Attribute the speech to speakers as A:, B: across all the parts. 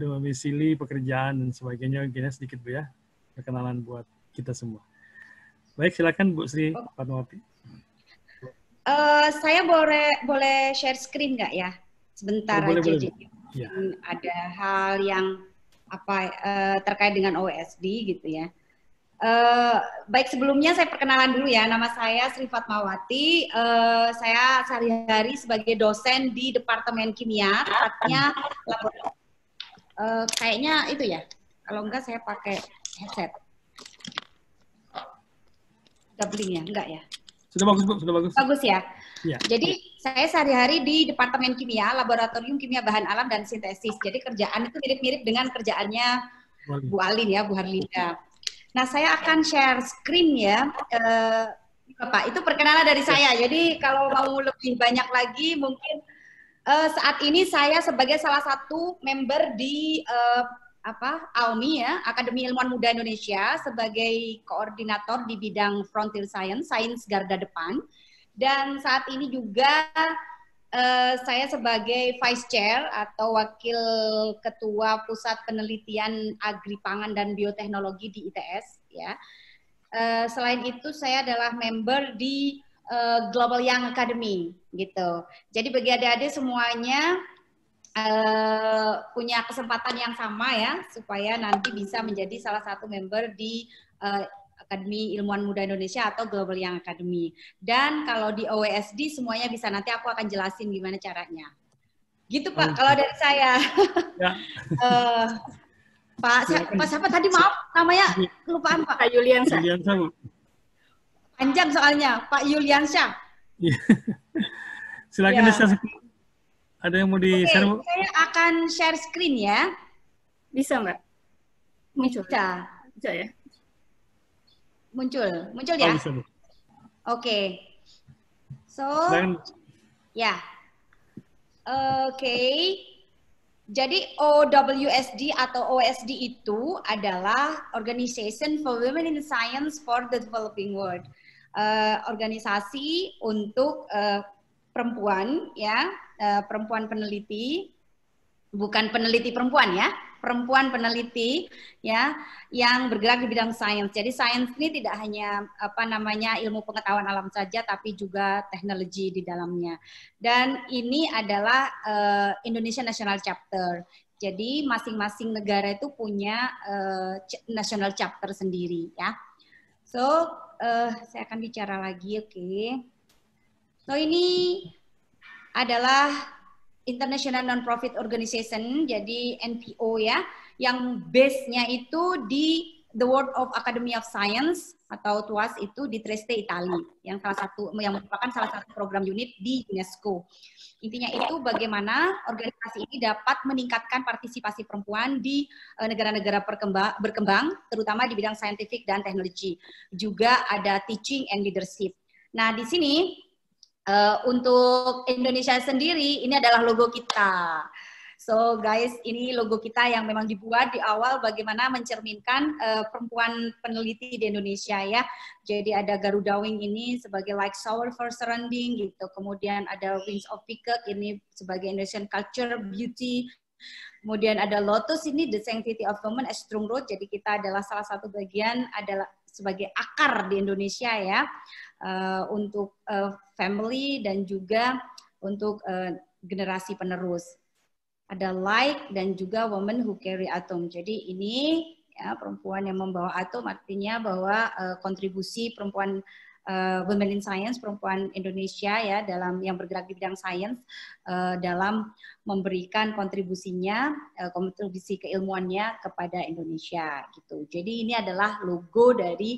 A: domisili, pekerjaan, dan sebagainya. Gini sedikit Bu ya, perkenalan buat kita semua. Baik, silakan Bu Sri Fatmawati.
B: Saya boleh share screen nggak ya? Sebentar
A: boleh,
B: aja.
A: boleh,
B: Jadi
A: ya.
B: ada hal yang terkait dengan OSD gitu ya. Baik, sebelumnya saya perkenalan dulu ya. Nama saya Sri Fatmawati. Saya sehari-hari sebagai dosen di Departemen Kimia, tepatnya kayaknya itu ya. Kalau enggak saya pakai headset. Doubling ya? Enggak ya?
A: Sudah bagus Bu, sudah bagus.
B: Bagus ya.
A: Ya.
B: Jadi saya sehari-hari di Departemen Kimia, Laboratorium Kimia Bahan Alam dan Sintesis. Jadi kerjaan itu mirip-mirip dengan kerjaannya Bu Alin ya, Bu Harlinda. Nah, saya akan share screen ya, Bapak. Itu perkenalan dari saya. Jadi kalau mau lebih banyak lagi, mungkin saat ini saya sebagai salah satu member di AUMI ya, Akademi Ilmuwan Muda Indonesia, sebagai koordinator di bidang Frontier Science, Sains Garda Depan. Dan saat ini juga saya sebagai Vice Chair atau Wakil Ketua Pusat Penelitian Agri-Pangan dan Bioteknologi di ITS. Ya. Selain itu saya adalah member di Global Young Academy gitu. Jadi bagi adik-adik semuanya punya kesempatan yang sama ya, supaya nanti bisa menjadi salah satu member di Akademi Ilmuwan Muda Indonesia atau Global Young Academy. Dan kalau di OESD semuanya bisa, nanti aku akan jelasin gimana caranya. Gitu Pak, kalau dari saya. Ya. Pak siapa tadi, maaf namanya kelupaan Pak.
C: Pak Yuliansyah.
B: Panjang soalnya, Pak Yuliansyah.
A: Silakan ya. Ada yang mau di-share?
B: Saya akan share screen ya.
C: Bisa Mbak?
B: Muncul.
C: Bisa ya?
B: Muncul ya? Oke. So, ya. Oke. Jadi OWSD atau OSD itu adalah Organization for Women in Science for the Developing World. Organisasi untuk perempuan ya, perempuan peneliti, bukan peneliti perempuan ya, perempuan peneliti ya yang bergerak di bidang sains. Jadi sains ini tidak hanya ilmu pengetahuan alam saja, tapi juga teknologi di dalamnya. Dan ini adalah Indonesia National Chapter. Jadi masing-masing negara itu punya national chapter sendiri ya. So saya akan bicara lagi, oke. So ini adalah International Non-Profit Organization, jadi NPO ya, yang base-nya itu di The World of Academy of Science atau TUAS itu di Trieste, Italia, yang merupakan salah satu program unit di UNESCO. Intinya itu bagaimana organisasi ini dapat meningkatkan partisipasi perempuan di negara-negara berkembang, terutama di bidang saintifik dan teknologi. Juga ada teaching and leadership. Nah, di sini untuk Indonesia sendiri, ini adalah logo kita. So guys, ini logo kita yang memang dibuat di awal bagaimana mencerminkan perempuan peneliti di Indonesia ya. Jadi ada Garuda Wing ini sebagai like shower for surrounding gitu. Kemudian ada Wings of Peacock ini sebagai Indonesian Culture Beauty. Kemudian ada Lotus ini The Sanctity of Women as Strong Root. Jadi kita adalah salah satu bagian adalah sebagai akar di Indonesia ya. Untuk family dan juga untuk generasi penerus. Ada Light dan juga Women Who Carry Atom. Jadi ini ya, perempuan yang membawa atom, artinya bahwa kontribusi perempuan Women in Science, perempuan Indonesia ya dalam yang bergerak di bidang sains dalam memberikan kontribusinya, kontribusi keilmuannya kepada Indonesia gitu. Jadi ini adalah logo dari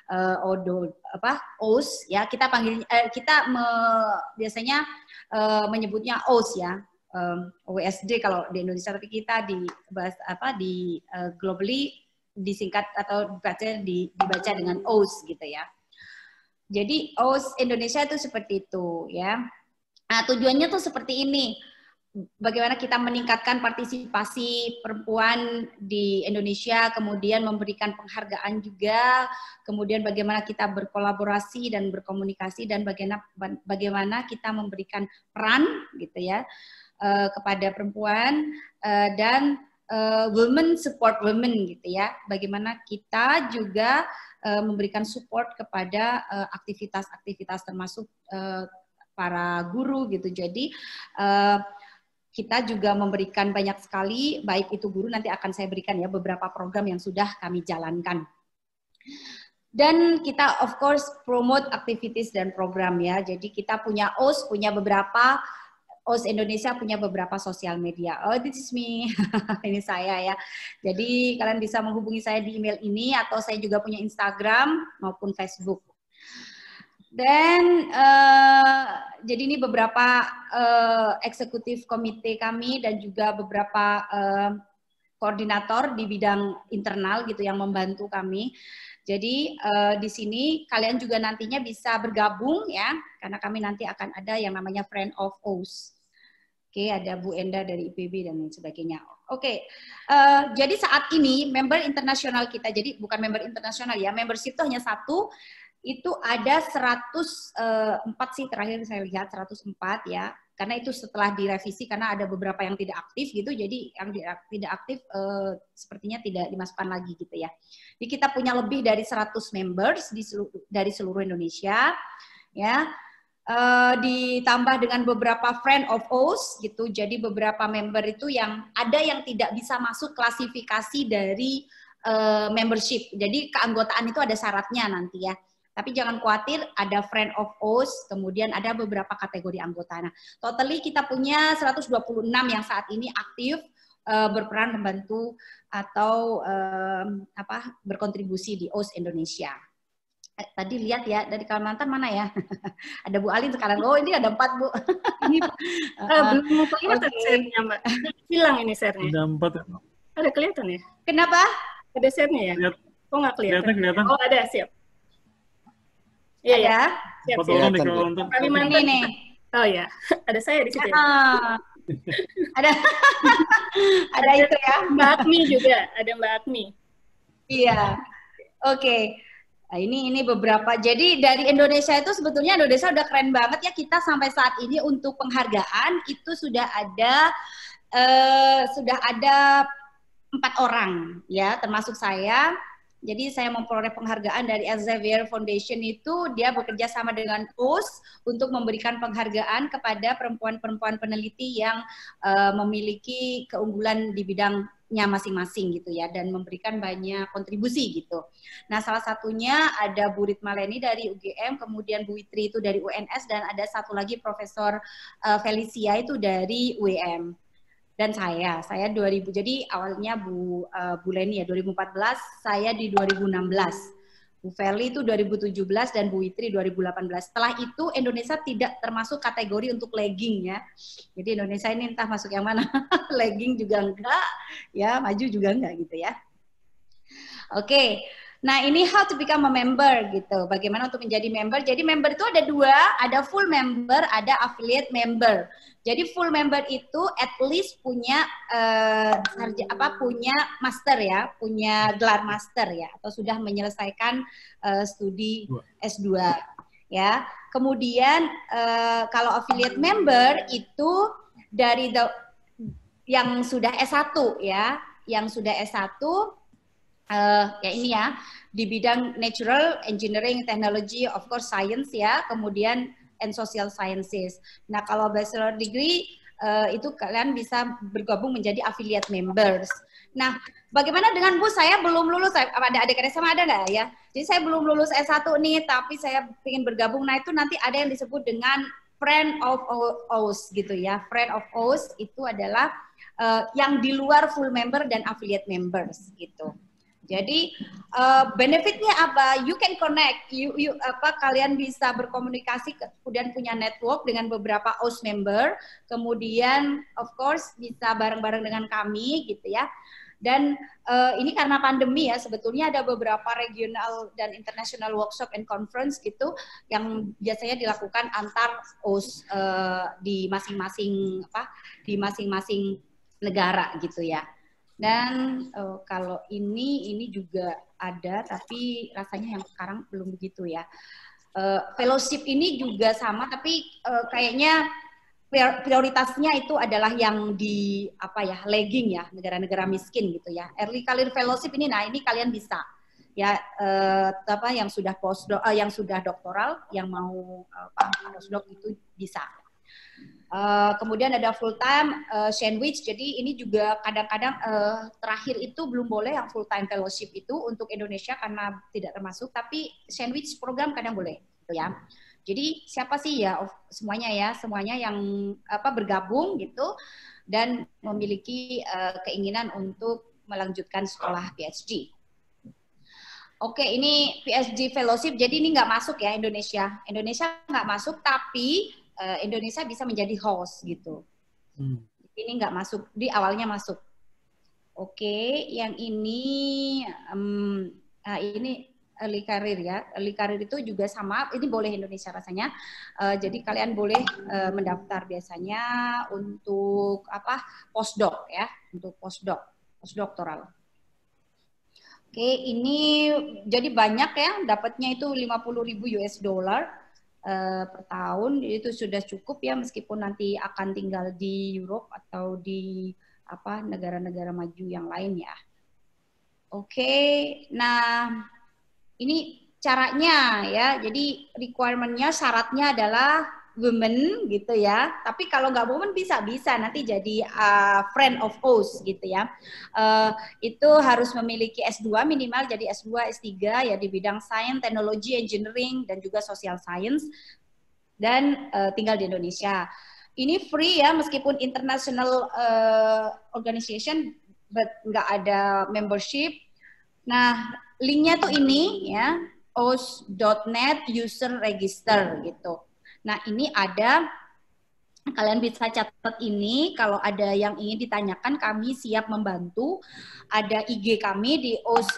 B: OS ya, kita panggil biasanya menyebutnya OS ya. OSD kalau di Indonesia, tapi kita globally disingkat atau dibaca dengan OS gitu ya. Jadi OS Indonesia itu seperti itu ya. Nah, tujuannya tuh seperti ini. Bagaimana kita meningkatkan partisipasi perempuan di Indonesia, kemudian memberikan penghargaan juga, kemudian bagaimana kita berkolaborasi dan berkomunikasi, dan bagaimana kita memberikan peran gitu ya kepada perempuan, dan women support women gitu ya. Bagaimana kita juga memberikan support kepada aktivitas-aktivitas termasuk para guru gitu. Jadi kita juga memberikan banyak sekali, baik itu guru, nanti akan saya berikan ya beberapa program yang sudah kami jalankan. Dan kita of course promote activities dan program ya. Jadi kita punya OS, punya beberapa OS Indonesia punya beberapa sosial media. Oh, this is me. Ini saya ya. Jadi kalian bisa menghubungi saya di email ini atau saya juga punya Instagram maupun Facebook. Dan jadi ini beberapa eksekutif komite kami dan juga beberapa koordinator di bidang internal gitu yang membantu kami. Jadi di sini kalian juga nantinya bisa bergabung ya, karena kami nanti akan ada yang namanya Friend of OS. Oke, ada Bu Enda dari IPB dan lain sebagainya. Oke, jadi saat ini member internasional kita, jadi bukan member internasional ya, membership itu hanya satu, itu ada 104 sih terakhir saya lihat, 104 ya, karena itu setelah direvisi karena ada beberapa yang tidak aktif gitu, jadi yang tidak aktif sepertinya tidak dimasukkan lagi gitu ya. Jadi kita punya lebih dari 100 members dari seluruh Indonesia ya. Ditambah dengan beberapa friend of OS gitu, jadi beberapa member itu yang ada yang tidak bisa masuk klasifikasi dari membership, jadi keanggotaan itu ada syaratnya nanti ya, tapi jangan khawatir, ada friend of OS, kemudian ada beberapa kategori anggota. Nah, totally kita punya 126 yang saat ini aktif berperan membantu atau berkontribusi di OS Indonesia. Tadi lihat ya, dari Kalimantan mana ya? Ada Bu Alin sekarang. Oh, ini ada 4, Bu.
C: Ini belum kelihatan share-nya, Mbak. Hilang ini share-nya.
A: Ada 4.
C: Ada kelihatan ya?
B: Kenapa?
C: Ada share-nya ya? Oh, nggak kelihatan.
A: Kelihatan.
C: Oh, ada, siap. Iya, ya. Siap,
A: 4 orang di
C: siap.
A: Kalimantan.
C: Kalimantan.
B: Ini.
C: Oh ya, ada saya di situ ya.
B: Ada ada itu ya.
C: Mbak Akmi juga, ada Mbak Akmi.
B: Iya. Oke. Nah, ini beberapa. Jadi dari Indonesia itu sebetulnya Indonesia udah keren banget ya, kita sampai saat ini untuk penghargaan itu sudah ada 4 orang ya, termasuk saya. Jadi saya memperoleh penghargaan dari Elsevier Foundation itu, dia bekerja sama dengan OS untuk memberikan penghargaan kepada perempuan-perempuan peneliti yang memiliki keunggulan di bidangnya masing-masing gitu ya, dan memberikan banyak kontribusi gitu. Nah, salah satunya ada Bu Ritma Leni dari UGM, kemudian Bu Witri itu dari UNS, dan ada satu lagi Profesor Felicia itu dari UEM. Dan saya 2000, jadi awalnya Bu Leni ya 2014, saya di 2016. Bu Feli itu 2017 dan Bu Witri 2018. Setelah itu Indonesia tidak termasuk kategori untuk legging ya. Jadi Indonesia ini entah masuk yang mana, legging juga enggak, ya maju juga enggak gitu ya. Oke. Nah, ini how to become a member gitu. Bagaimana untuk menjadi member? Jadi member itu ada 2, ada full member, ada affiliate member. Jadi full member itu at least punya punya master ya, punya gelar master ya, atau sudah menyelesaikan studi S2 ya. Kemudian kalau affiliate member itu dari yang sudah S1 ya, yang sudah S1 ya ini ya, di bidang natural, engineering, technology, of course science ya, kemudian and social sciences. Nah, kalau bachelor degree itu kalian bisa bergabung menjadi affiliate members. Nah, bagaimana dengan Bu? Saya belum lulus, ada adik-adik sama ada nggak ya? Jadi saya belum lulus S1 nih, tapi saya ingin bergabung. Nah, itu nanti ada yang disebut dengan Friend of OS gitu ya. Friend of OS itu adalah yang di luar full member dan affiliate members gitu. Jadi benefitnya apa? You can connect, kalian bisa berkomunikasi, kemudian punya network dengan beberapa OS member, kemudian of course bisa bareng-bareng dengan kami gitu ya. Dan ini karena pandemi ya, sebetulnya ada beberapa regional dan international workshop and conference gitu yang biasanya dilakukan antar OS di masing-masing negara gitu ya. Dan kalau ini juga ada, tapi rasanya yang sekarang belum begitu ya. Fellowship ini juga sama, tapi kayaknya prioritasnya itu adalah yang di apa ya, lagging ya, negara-negara miskin gitu ya. Early career fellowship ini, nah ini kalian bisa ya, apa yang sudah yang sudah doktoral, yang mau postdoc itu bisa. Kemudian ada full time sandwich, jadi ini juga kadang-kadang terakhir itu belum boleh yang full time fellowship itu untuk Indonesia karena tidak termasuk, tapi sandwich program kadang boleh gitu ya. Jadi siapa sih ya, semuanya yang apa bergabung gitu dan memiliki keinginan untuk melanjutkan sekolah PhD. Oke, ini PhD fellowship, jadi ini nggak masuk ya Indonesia nggak masuk, tapi Indonesia bisa menjadi host gitu. Ini nggak masuk, di awalnya masuk. Oke, yang ini ini early career ya. Early career itu juga sama, ini boleh Indonesia rasanya. Jadi kalian boleh mendaftar biasanya untuk apa? Postdoc ya, untuk postdoktoral. Oke, ini jadi banyak ya, dapatnya itu 50.000 US dollar per tahun, itu sudah cukup ya, meskipun nanti akan tinggal di Europe atau di apa negara-negara maju yang lain ya. Oke, nah ini caranya ya, jadi requirement-nya, syaratnya adalah women gitu ya. Tapi kalau nggak women bisa nanti jadi friend of host gitu ya. Itu harus memiliki S2 minimal, jadi S2, S3 ya di bidang science, technology, engineering dan juga social science, dan tinggal di Indonesia. Ini free ya, meskipun international organization, but nggak ada membership. Nah, linknya tuh ini ya, os.net user register gitu. Nah, ini ada, kalian bisa catat ini, kalau ada yang ingin ditanyakan kami siap membantu. Ada IG kami di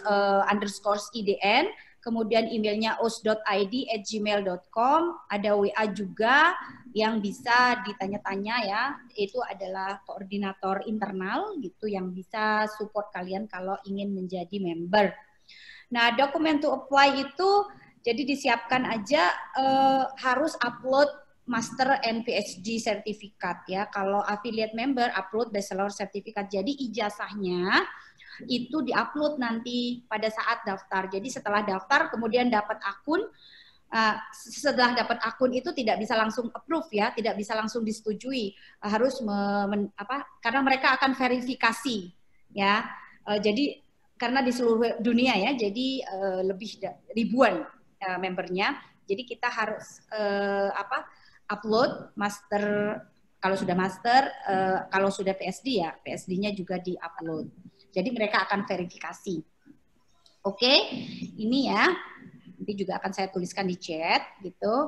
B: os_idn, kemudian emailnya os.id@gmail.com, ada WA juga yang bisa ditanya-tanya ya, itu adalah koordinator internal gitu yang bisa support kalian kalau ingin menjadi member. Nah, dokumen to apply itu jadi disiapkan aja, harus upload master and PhD sertifikat ya. Kalau affiliate member upload bachelor sertifikat. Jadi ijazahnya itu diupload nanti pada saat daftar. Jadi setelah daftar kemudian dapat akun. Setelah dapat akun itu tidak bisa langsung approve ya, tidak bisa langsung disetujui. Harus karena mereka akan verifikasi ya. Jadi karena di seluruh dunia ya, jadi lebih ribuan membernya. Jadi kita harus upload master, kalau sudah master, kalau sudah PhD ya, PhD-nya juga di-upload. Jadi mereka akan verifikasi. Oke, ini ya. Nanti juga akan saya tuliskan di chat gitu.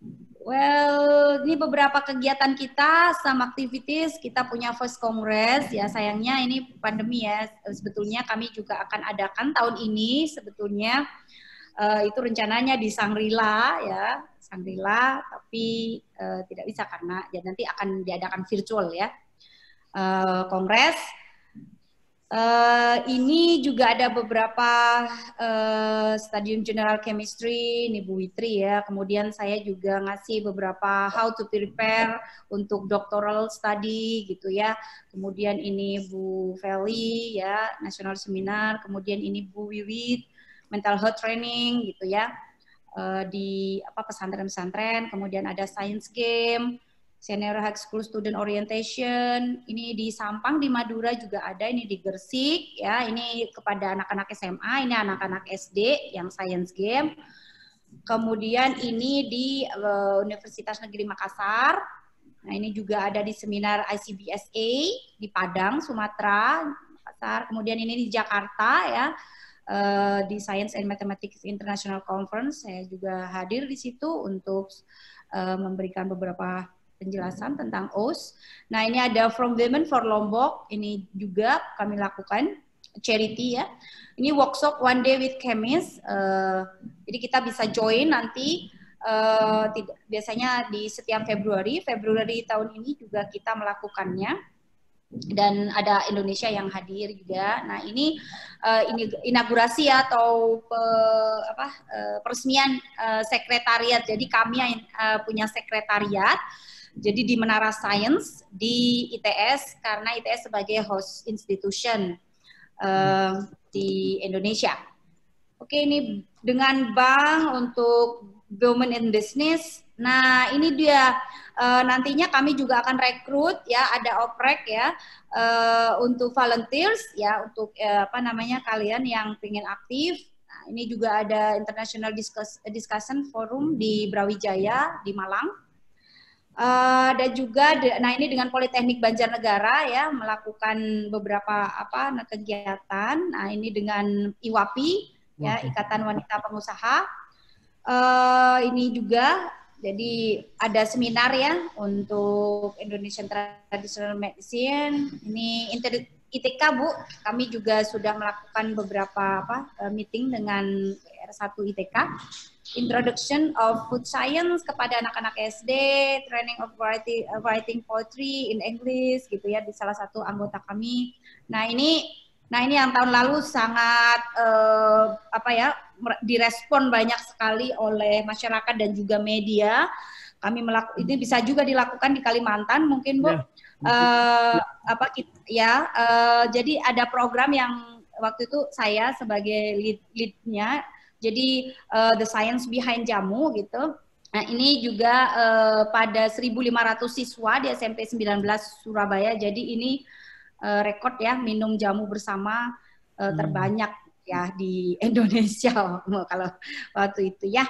B: Well, ini beberapa kegiatan kita, some activities. Kita punya First Congress ya, sayangnya ini pandemi ya. Sebetulnya kami juga akan adakan tahun ini sebetulnya. Itu rencananya di Shangri-La ya, Shangri-La, tapi tidak bisa karena ya nanti akan diadakan virtual ya. Kongres. Ini juga ada beberapa Stadium General Chemistry, ini Bu Witri ya. Kemudian saya juga ngasih beberapa how to prepare untuk doctoral study gitu ya. Kemudian ini Bu Feli ya, National Seminar. Kemudian ini Bu Wiwit, mental health training gitu ya, di pesantren-pesantren. Kemudian ada science game, senior high school student orientation. Ini di Sampang, di Madura juga ada, ini di Gersik ya. Ini kepada anak-anak SMA, ini anak-anak SD yang science game. Kemudian ini di Universitas Negeri Makassar. Nah, ini juga ada di seminar ICBSA di Padang, Sumatera, Makassar. Kemudian ini di Jakarta ya. Di Science and Mathematics International Conference, saya juga hadir di situ untuk memberikan beberapa penjelasan tentang OS. Nah, ini ada From Women for Lombok, ini juga kami lakukan charity ya. Ini workshop One Day with Chemist. Jadi kita bisa join nanti. Biasanya di setiap Februari tahun ini juga kita melakukannya. Dan ada Indonesia yang hadir juga. Nah, ini inaugurasi atau peresmian sekretariat. Jadi kami yang punya sekretariat Jadi di Menara Science di ITS, karena ITS sebagai host institution di Indonesia. Oke, ini dengan bank untuk Women in Business. Nah, ini dia nantinya kami juga akan rekrut ya, ada oprek ya untuk volunteers ya, untuk apa namanya kalian yang ingin aktif. Nah, ini juga ada International Discussion Forum di Brawijaya di Malang. Dan juga nah ini dengan Politeknik Banjarnegara ya melakukan beberapa kegiatan. Nah, ini dengan IWAPI ya, Ikatan Wanita Pengusaha. Ini juga jadi ada seminar ya untuk Indonesian Traditional Medicine. Ini ITK Bu, kami juga sudah melakukan beberapa meeting dengan R1 ITK. Introduction of Food Science kepada anak-anak SD, training of writing poetry in English gitu ya di salah satu anggota kami. Nah ini yang tahun lalu sangat direspon banyak sekali oleh masyarakat dan juga media. Kami ini bisa juga dilakukan di Kalimantan mungkin Bu. Jadi ada program yang waktu itu saya sebagai lead-nya. Jadi The Science Behind Jamu gitu. Nah ini juga pada 1.500 siswa di SMP 19 Surabaya. Jadi ini rekor ya minum jamu bersama terbanyak ya di Indonesia kalau waktu itu ya.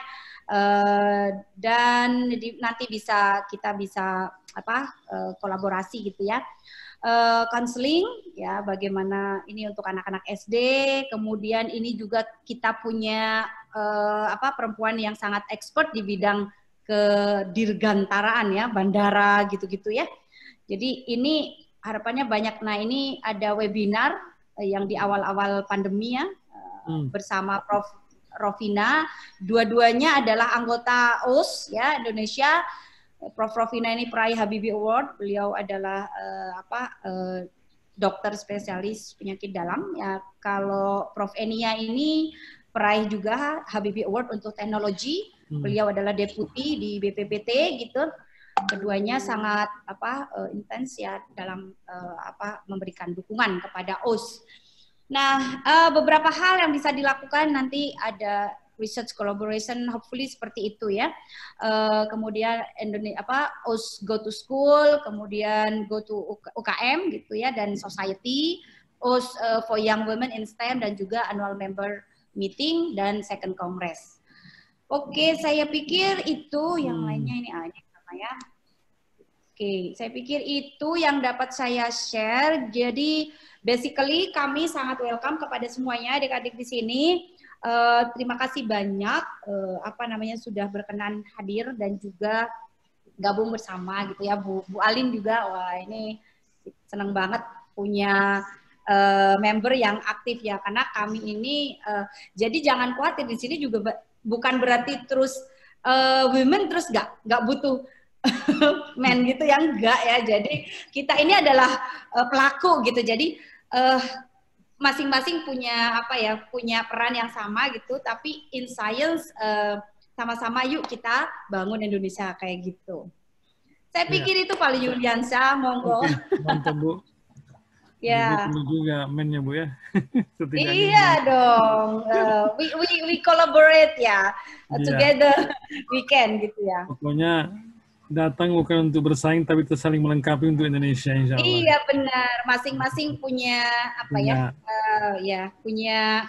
B: Dan nanti kita bisa kolaborasi gitu ya. Counseling ya, bagaimana ini untuk anak-anak SD. Kemudian ini juga kita punya perempuan yang sangat expert di bidang kedirgantaraan ya, bandara gitu-gitu ya. Jadi ini harapannya banyak. Nah ini ada webinar yang di awal-awal pandemi ya bersama Prof. Rovina. Dua-duanya adalah anggota OS ya Indonesia. Prof. Rovina ini peraih Habibie Award. Beliau adalah dokter spesialis penyakit dalam. Ya, kalau Prof. Enia ini peraih juga Habibie Award untuk teknologi. Beliau adalah deputi di BPPT gitu. Keduanya sangat intens ya dalam memberikan dukungan kepada OS. Nah, beberapa hal yang bisa dilakukan nanti ada research collaboration, hopefully seperti itu ya. Kemudian OS go to school, kemudian go to UKM gitu ya, dan society, OS for young women in STEM, dan juga annual member meeting dan second congress. Oke, saya pikir itu yang lainnya ini sama ya. Oke, saya pikir itu yang dapat saya share. Jadi basically kami sangat welcome kepada semuanya adik-adik di sini. Terima kasih banyak sudah berkenan hadir dan juga gabung bersama gitu ya. Bu Alin juga, wah ini senang banget punya member yang aktif ya, karena kami ini jadi jangan khawatir, di sini juga bukan berarti terus women terus nggak butuh men gitu ya, enggak ya. Jadi kita ini adalah pelaku gitu. Jadi masing-masing punya punya peran yang sama gitu, tapi in science sama-sama yuk kita bangun Indonesia kayak gitu. Saya pikir itu paling Yuliansyah, monggo.
A: Mantap Bu.
B: Ya.
A: Ini juga men ya Bu ya.
B: Iya dong. We collaborate ya. Together we can gitu ya.
A: Pokoknya datang bukan untuk bersaing tapi saling melengkapi untuk Indonesia insya Allah.
B: Iya benar, masing-masing punya punya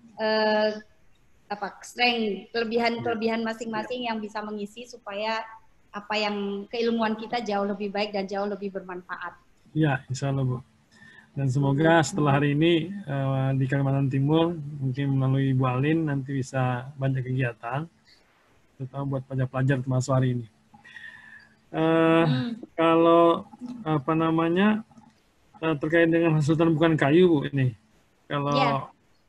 B: strength, kelebihan masing-masing yang bisa mengisi supaya keilmuan kita jauh lebih baik dan jauh lebih bermanfaat.
A: Iya, insya Allah Bu. Dan semoga setelah hari ini di Kalimantan Timur mungkin melalui Bu Alin nanti bisa banyak kegiatan, terutama buat pelajar-pelajar termasuk hari ini. Kalau terkait dengan hasutan bukan kayu Bu ini, kalau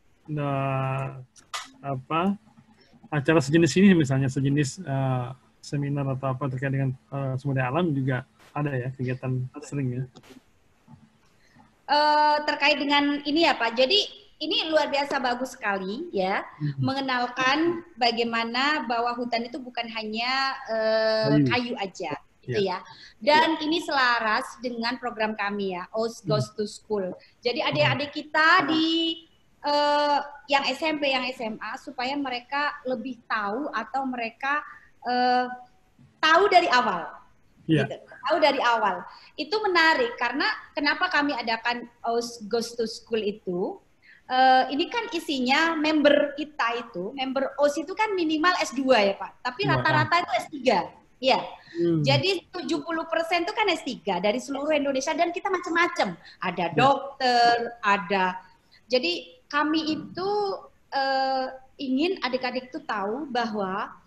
A: acara sejenis ini misalnya sejenis seminar atau apa terkait dengan sumber daya alam juga ada ya kegiatan sering ya.
B: Terkait dengan ini ya Pak, jadi ini luar biasa bagus sekali ya, mengenalkan bagaimana bahwa hutan itu bukan hanya kayu aja. gitu ya. Dan ini selaras dengan program kami ya, OS Goes to School. Jadi adik-adik kita di yang SMP, yang SMA, supaya mereka lebih tahu atau mereka tahu dari awal. Gitu. Tahu dari awal. Itu menarik karena kenapa kami adakan OS Goes to School itu, ini kan isinya member kita itu, member OS itu kan minimal S2 ya Pak, tapi rata-rata itu S3. Ya, jadi 70% itu kan S3 dari seluruh Indonesia dan kita macam-macam. Ada dokter, ada. Jadi kami itu ingin adik-adik itu tahu bahwa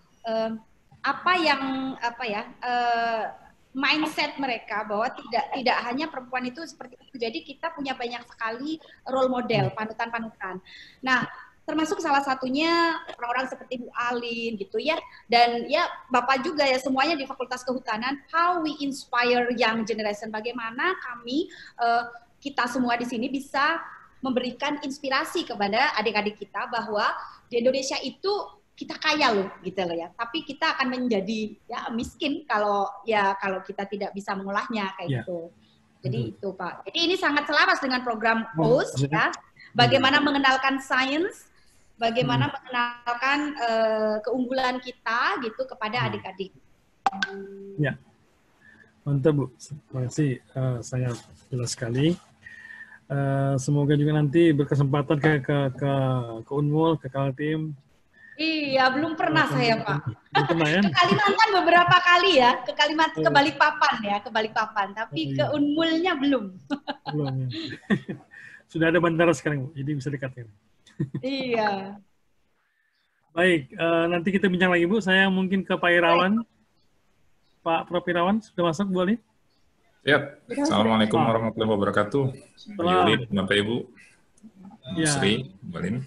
B: mindset mereka bahwa tidak hanya perempuan itu seperti itu. Jadi kita punya banyak sekali role model, panutan-panutan. Nah, termasuk salah satunya orang-orang seperti Bu Alin gitu ya, dan ya Bapak juga ya, semuanya di Fakultas Kehutanan. How we inspire young generation, bagaimana kami kita semua di sini bisa memberikan inspirasi kepada adik-adik kita bahwa di Indonesia itu kita kaya loh gitu loh ya, tapi kita akan menjadi ya miskin kalau kita tidak bisa mengolahnya kayak gitu. Jadi itu Pak. Jadi ini sangat selaras dengan program OS ya. Bagaimana mengenalkan sains, bagaimana mengenalkan keunggulan kita gitu kepada adik-adik.
A: Ya, mantap Bu. Terima kasih, sangat jelas sekali. Semoga juga nanti berkesempatan ke Unmul, ke Kaltim.
B: Iya, belum pernah saya Pak.
A: Ya?
B: Ke Kalimantan beberapa kali ya, ke Kalimantan, ke Balikpapan, tapi ke Unmulnya belum.
A: Belum ya. Sudah ada bandara sekarang, Bu, jadi bisa dekat kan.
B: Iya.
A: Baik, nanti kita bincang lagi Bu. Saya mungkin ke Pak Irawan. Pak Prof. Irawan, sudah masuk Bu Ali?
D: Siap. Assalamualaikum warahmatullahi wabarakatuh. Pak Yuli, Bapak Ibu, Bu Sri, Bu Alin.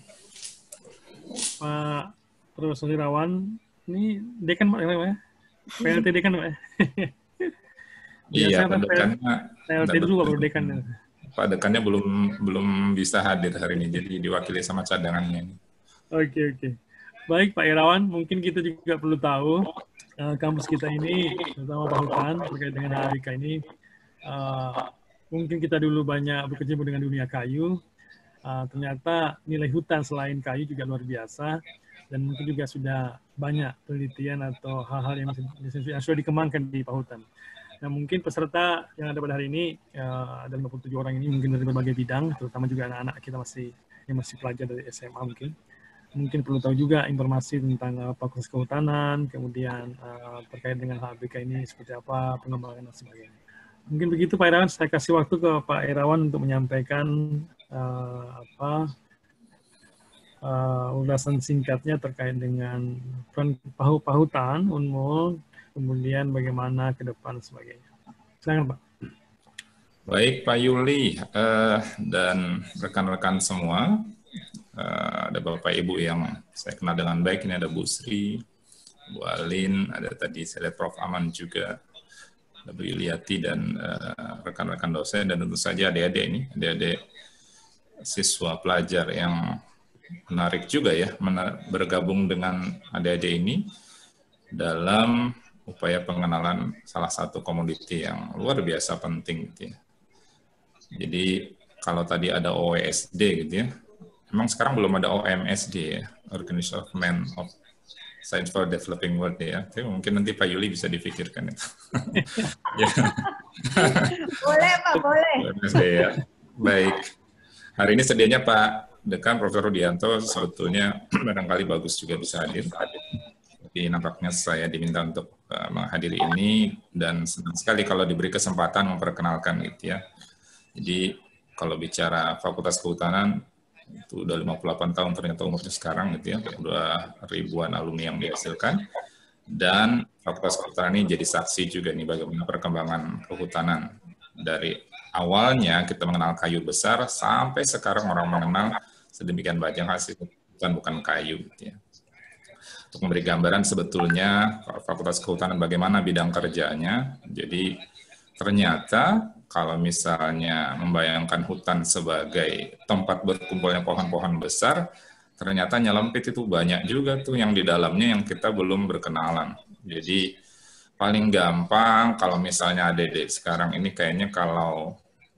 A: Pak Profesor Irawan, ini dekan Pak ya? PLT dekan Pak ya?
D: Iya, Pak dekannya.
A: PLT dulu baru dekan.
D: Pak dekannya belum bisa hadir hari ini, jadi diwakili sama cadangannya.
A: Oke. Baik Pak Irawan, mungkin kita juga perlu tahu kampus kita ini, terutama Pak Hutan, terkait dengan HBK ini, mungkin kita dulu banyak berkecimpung dengan dunia kayu, ternyata nilai hutan selain kayu juga luar biasa, dan mungkin juga sudah banyak penelitian atau hal-hal yang sudah dikembangkan di Pak Hutan. Nah, mungkin peserta yang ada pada hari ini, ada 57 orang ini mungkin dari berbagai bidang, terutama juga anak-anak kita yang masih pelajar dari SMA mungkin perlu tahu juga informasi tentang Fakultas Kehutanan, kemudian terkait dengan HBK ini seperti apa, pengembangan dan sebagainya. Mungkin begitu Pak Irawan, saya kasih waktu ke Pak Irawan untuk menyampaikan ulasan singkatnya terkait dengan Pahutan, Unmul, kemudian bagaimana ke depan sebagainya. Silakan Pak.
D: Baik Pak Yuli dan rekan-rekan semua, ada Bapak Ibu yang saya kenal dengan baik, ini ada Bu Sri, Bu Alin, ada tadi saya lihat Prof. Aman juga, ada Bu Yuliati dan rekan-rekan dosen, dan tentu saja adik-adik ini, adik-adik siswa pelajar yang menarik juga ya, bergabung dengan adik-adik ini dalam upaya pengenalan salah satu komoditi yang luar biasa penting gitu ya. Jadi kalau tadi ada OESD gitu ya, memang sekarang belum ada OMSD ya, Organization of Men of Science for Developing World ya. Tapi mungkin nanti Pak Yuli bisa difikirkan itu. Ya.
B: Boleh Pak, boleh.
D: OMSD ya. Baik. Hari ini sedianya Pak Dekan Profesor Rudianto sebetulnya barangkali bagus juga bisa hadir. Tapi nampaknya saya diminta untuk menghadiri ini dan senang sekali kalau diberi kesempatan memperkenalkan gitu ya. Jadi kalau bicara Fakultas Kehutanan itu udah 58 tahun ternyata umurnya sekarang gitu ya, udah ribuan alumni yang dihasilkan, dan Fakultas Kehutanan ini jadi saksi juga nih bagaimana perkembangan kehutanan dari awalnya kita mengenal kayu besar sampai sekarang orang mengenal sedemikian banyak hasil hutan bukan kayu gitu ya. Untuk memberi gambaran sebetulnya Fakultas Kehutanan bagaimana bidang kerjanya, jadi ternyata kalau misalnya membayangkan hutan sebagai tempat berkumpulnya pohon-pohon besar, ternyata nyelempit itu banyak juga tuh yang di dalamnya yang kita belum berkenalan. Jadi paling gampang kalau misalnya adik-adik sekarang ini kayaknya kalau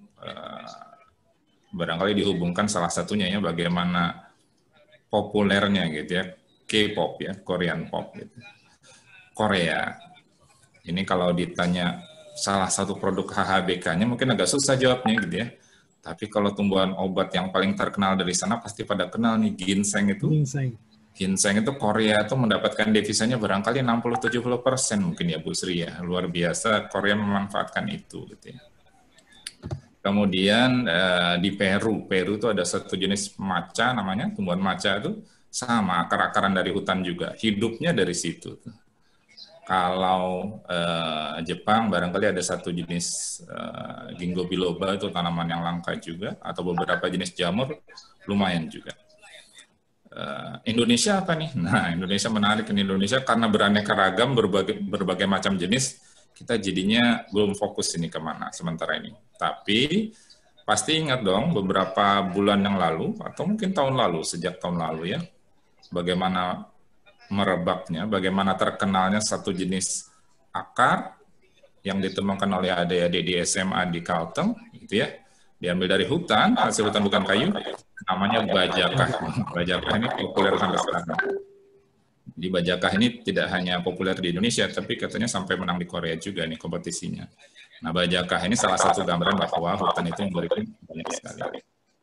D: barangkali dihubungkan salah satunya ya bagaimana populernya gitu ya, K-pop ya, Korean pop gitu. Korea. Ini kalau ditanya salah satu produk HHBK-nya mungkin agak susah jawabnya gitu ya. Tapi kalau tumbuhan obat yang paling terkenal dari sana pasti pada kenal nih, ginseng itu. Ginseng itu Korea itu mendapatkan devisanya barangkali 60-70% mungkin ya Bu Sri ya. Luar biasa Korea memanfaatkan itu gitu ya. Kemudian di Peru itu ada satu jenis maca namanya, tumbuhan maca itu sama akar-akaran dari hutan juga. Hidupnya dari situ. Kalau Jepang barangkali ada satu jenis ginkgo biloba itu tanaman yang langka juga, atau beberapa jenis jamur lumayan juga. Indonesia apa nih? Nah, Indonesia menarik. Indonesia karena beraneka ragam berbagai macam jenis, kita jadinya belum fokus ini kemana sementara ini. Tapi pasti ingat dong beberapa bulan yang lalu atau mungkin tahun lalu, sejak tahun lalu ya, bagaimana merebaknya, bagaimana terkenalnya satu jenis akar yang ditemukan oleh adik-adik di SMA di Kalteng, gitu ya, diambil dari hutan, hasil hutan bukan kayu, namanya bajakah. Bajakah ini populer sampai sekarang. Di bajakah ini tidak hanya populer di Indonesia, tapi katanya sampai menang di Korea juga nih kompetisinya. Nah, bajakah ini salah satu gambaran bahwa hutan itu memberikan banyak sekali.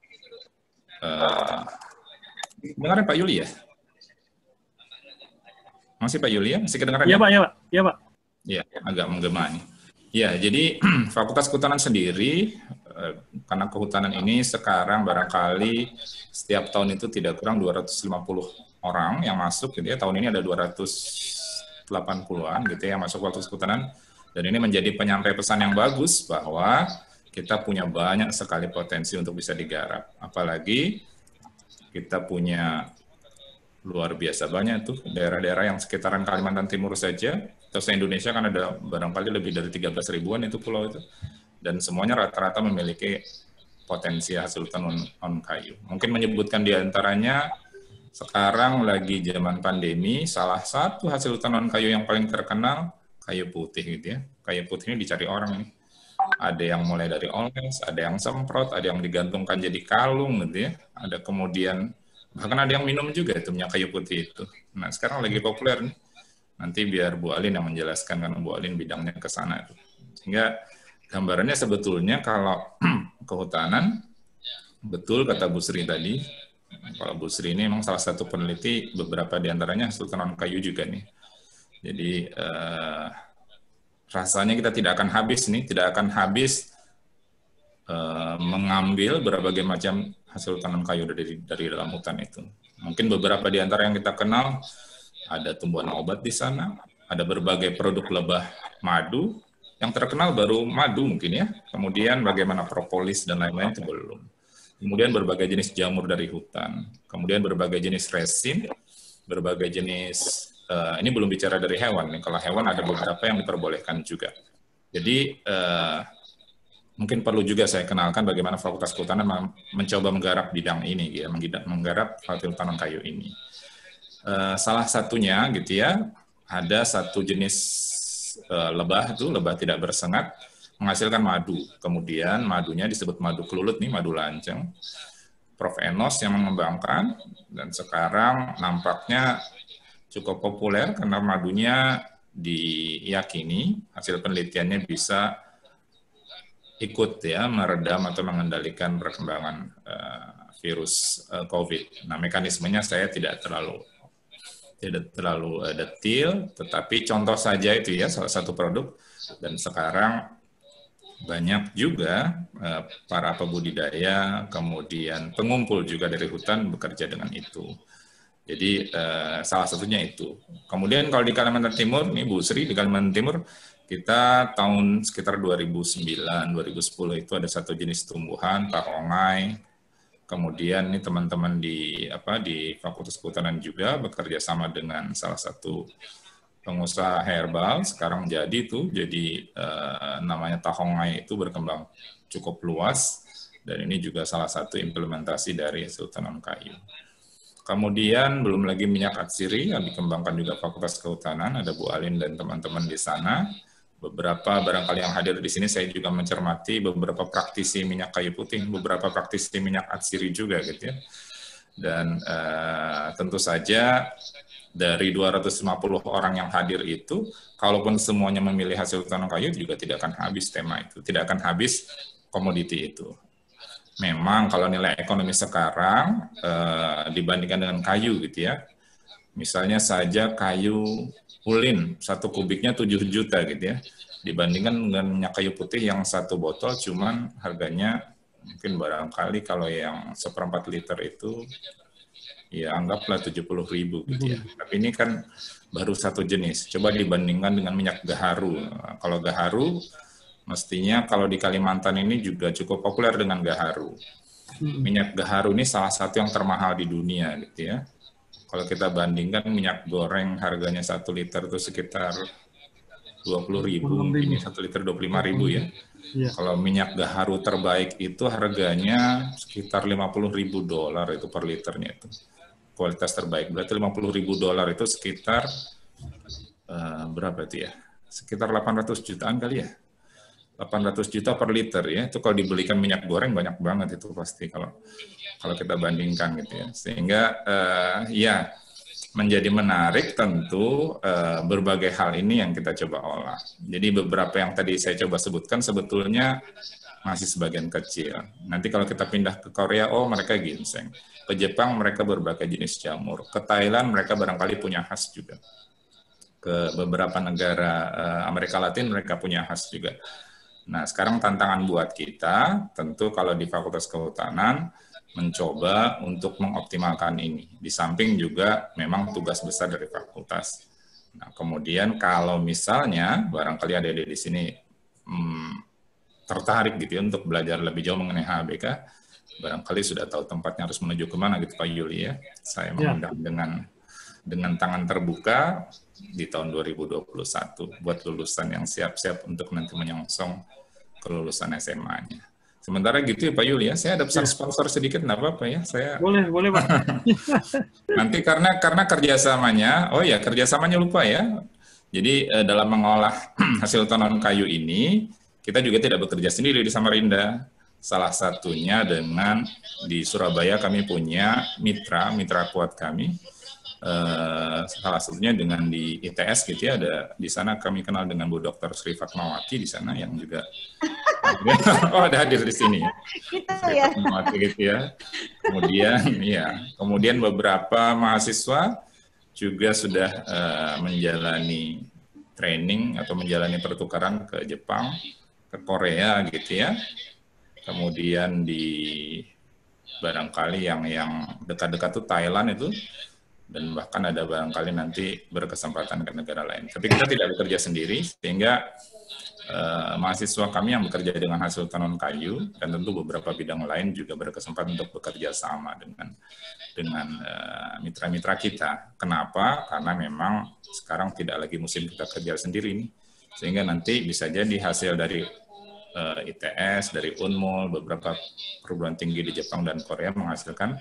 D: Dengarin Pak Yuli ya? Masih Pak Yuli ya? Masih kedengaran?
A: Iya Pak, iya Pak. Iya Pak.
D: Ya, agak menggema nih. Ya, jadi Fakultas Kehutanan sendiri, karena kehutanan ini sekarang barangkali setiap tahun itu tidak kurang 250 orang yang masuk, gitu ya. Tahun ini ada 280-an gitu ya, yang masuk Fakultas Kehutanan. Dan ini menjadi penyampai pesan yang bagus bahwa kita punya banyak sekali potensi untuk bisa digarap. Apalagi kita punya luar biasa banyak tuh daerah-daerah yang sekitaran Kalimantan Timur saja, atau se-Indonesia kan ada barangkali lebih dari 13 ribuan itu pulau itu, dan semuanya rata-rata memiliki potensi hasil hutan non kayu. Mungkin menyebutkan di antaranya sekarang lagi zaman pandemi, salah satu hasil hutan non kayu yang paling terkenal kayu putih gitu ya. Kayu putih ini dicari orang nih. Ada yang mulai dari oles, ada yang semprot, ada yang digantungkan jadi kalung gitu ya. Ada kemudian bahkan ada yang minum juga itu minyak kayu putih itu. Nah, sekarang lagi populer nih. Nanti biar Bu Alin yang menjelaskan, karena Bu Alin bidangnya ke sana. Sehingga gambarannya sebetulnya kalau kehutanan, betul kata Bu Sri tadi, kalau Bu Sri ini memang salah satu peneliti, beberapa diantaranya hutan non kayu juga nih. Jadi rasanya kita tidak akan habis nih, tidak akan habis mengambil berbagai macam hasil hutan non kayu dari dalam hutan itu. Mungkin beberapa di antara yang kita kenal, ada tumbuhan obat di sana, ada berbagai produk lebah madu, yang terkenal baru madu mungkin ya, kemudian bagaimana propolis dan lain-lain itu belum. Kemudian berbagai jenis jamur dari hutan, kemudian berbagai jenis resin, berbagai jenis, ini belum bicara dari hewan, nih. Kalau hewan ada beberapa yang diperbolehkan juga. Jadi, mungkin perlu juga saya kenalkan bagaimana Fakultas Kehutanan mencoba menggarap bidang ini, ya, menggarap hasil hutan non kayu ini. Salah satunya, gitu ya, ada satu jenis lebah itu, lebah tidak bersengat, menghasilkan madu. Kemudian madunya disebut madu kelulut nih, madu lanceng. Prof. Enos yang mengembangkan, dan sekarang nampaknya cukup populer karena madunya diyakini hasil penelitiannya bisa ikut ya meredam atau mengendalikan perkembangan virus COVID. Nah, mekanismenya saya tidak terlalu detail, tetapi contoh saja itu ya salah satu produk, dan sekarang banyak juga para pembudidaya kemudian pengumpul juga dari hutan bekerja dengan itu. Jadi salah satunya itu. Kemudian kalau di Kalimantan Timur, nih Bu Sri, di Kalimantan Timur kita tahun sekitar 2009-2010 itu ada satu jenis tumbuhan tahongai. Kemudian ini teman-teman di Fakultas Kehutanan juga bekerja sama dengan salah satu pengusaha herbal, sekarang jadi namanya tahongai itu berkembang cukup luas, dan ini juga salah satu implementasi dari hasil hutan non kayu. Kemudian belum lagi minyak atsiri yang dikembangkan juga Fakultas Kehutanan, ada Bu Alin dan teman-teman di sana. Beberapa barangkali yang hadir di sini saya juga mencermati beberapa praktisi minyak kayu putih, beberapa praktisi minyak atsiri juga gitu ya. Dan tentu saja dari 250 orang yang hadir itu, kalaupun semuanya memilih hasil tanam kayu juga tidak akan habis tema itu, tidak akan habis komoditi itu. Memang kalau nilai ekonomi sekarang dibandingkan dengan kayu gitu ya, misalnya saja kayu ulin 1 kubiknya 7 juta gitu ya, dibandingkan dengan minyak kayu putih yang 1 botol cuman harganya mungkin barangkali kalau yang 1/4 liter itu ya anggaplah 70.000 gitu ya. Tapi ini kan baru 1 jenis. Coba dibandingkan dengan minyak gaharu. Kalau gaharu mestinya kalau di Kalimantan ini juga cukup populer dengan gaharu. Minyak gaharu ini salah satu yang termahal di dunia gitu ya. Kalau kita bandingkan minyak goreng harganya 1 liter itu sekitar 20.000, ini 1 liter 25.000 ya. Kalau minyak gaharu terbaik itu harganya sekitar $50.000 itu per liternya itu. Kualitas terbaik. Berarti $50.000 itu sekitar berapa itu ya? Sekitar 800 jutaan kali ya. 800 juta per liter ya. Itu kalau dibelikan minyak goreng banyak banget itu pasti kalau kita bandingkan gitu ya. Sehingga ya menjadi menarik tentu berbagai hal ini yang kita coba olah. Jadi beberapa yang tadi saya coba sebutkan sebetulnya masih sebagian kecil. Nanti kalau kita pindah ke Korea, oh mereka ginseng. Ke Jepang mereka berbagai jenis jamur. Ke Thailand mereka barangkali punya khas juga. Ke beberapa negara Amerika Latin mereka punya khas juga. Nah sekarang tantangan buat kita, tentu kalau di Fakultas Kehutanan, mencoba untuk mengoptimalkan ini. Di samping juga memang tugas besar dari fakultas. Nah, kemudian kalau misalnya barangkali ada di sini tertarik gitu ya untuk belajar lebih jauh mengenai HBK, barangkali sudah tahu tempatnya harus menuju kemana gitu Pak Yuli ya. Saya mengundang dengan tangan terbuka di tahun 2021 buat lulusan yang siap-siap untuk nanti menyongsong kelulusan SMA-nya. Sementara gitu ya Pak Yuli ya, saya ada pesan sponsor sedikit, nggak apa-apa ya? Saya
A: boleh Pak.
D: Nanti karena kerjasamanya, oh ya kerjasamanya lupa ya. Jadi dalam mengolah hasil tanaman kayu ini, kita juga tidak bekerja sendiri di Samarinda. Salah satunya dengan di Surabaya kami punya mitra kuat kami. Salah satunya dengan di ITS gitu ya, ada di sana kami kenal dengan Bu Dr. Sri Fatmawati di sana yang juga oh ada hadir di sini ya. Sri Fatmawati gitu ya. Kemudian beberapa mahasiswa juga sudah menjalani training atau menjalani pertukaran ke Jepang, ke Korea gitu ya. Kemudian di barangkali yang dekat-dekat tuh Thailand itu, dan bahkan ada barangkali nanti berkesempatan ke negara lain. Tapi kita tidak bekerja sendiri, sehingga mahasiswa kami yang bekerja dengan hasil tenun kayu, dan tentu beberapa bidang lain juga berkesempatan untuk bekerja sama dengan mitra-mitra kita. Kenapa? Karena memang sekarang tidak lagi musim kita kerja sendiri nih, sehingga nanti bisa jadi hasil dari ITS, dari Unmul, beberapa perguruan tinggi di Jepang dan Korea menghasilkan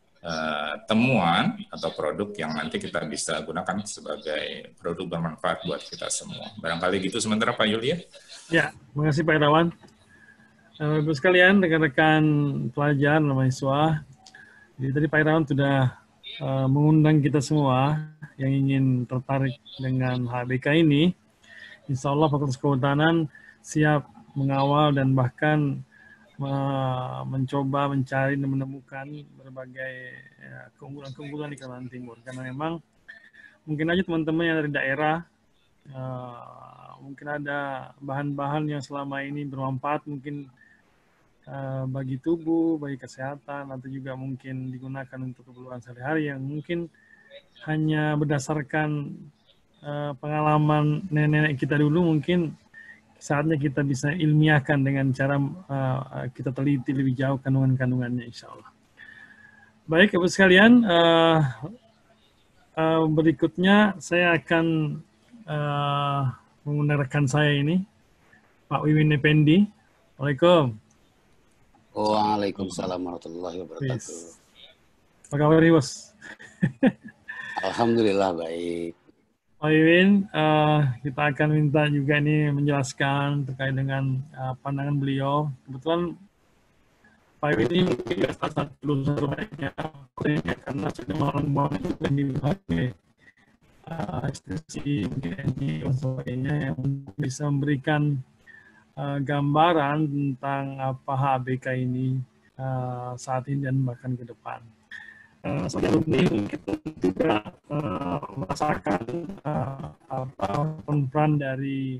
D: temuan atau produk yang nanti kita bisa gunakan sebagai produk bermanfaat buat kita semua. Barangkali gitu sementara Pak Yuli ya.
A: Ya, terima kasih Pak Irawan. Ibu sekalian, rekan-rekan pelajar, mahasiswa, jadi tadi Pak Irawan sudah mengundang kita semua yang ingin tertarik dengan HBK ini. Insya Allah Fakultas Kehutanan siap mengawal dan bahkan mencoba mencari dan menemukan berbagai keunggulan-keunggulan di Kalimantan Timur. Karena memang mungkin aja teman-teman yang dari daerah mungkin ada bahan-bahan yang selama ini bermanfaat mungkin bagi tubuh, bagi kesehatan, atau juga mungkin digunakan untuk keperluan sehari-hari yang mungkin hanya berdasarkan pengalaman nenek-nenek kita dulu, mungkin saatnya kita bisa ilmiahkan dengan cara kita teliti lebih jauh kandungan-kandungannya, insya Allah. Baik, Ibu sekalian, berikutnya saya akan mengundang rekan saya ini, Pak Wiwin Effendi. Waalaikumsalam.
E: Waalaikumsalam warahmatullahi wabarakatuh.
A: Apa kabar, Bos?
E: Alhamdulillah baik.
A: Pak Iwin, kita akan minta juga nih menjelaskan terkait dengan pandangan beliau. Kebetulan Pak Iwin ini mungkin salah satu lulusan terbaiknya karena sudah mengembang juga di berbagai institusi TNI dan sebagainya yang bisa memberikan gambaran tentang apa HBK ini saat ini dan bahkan ke depan. Sebagai alumni mungkin juga merasakan peran dari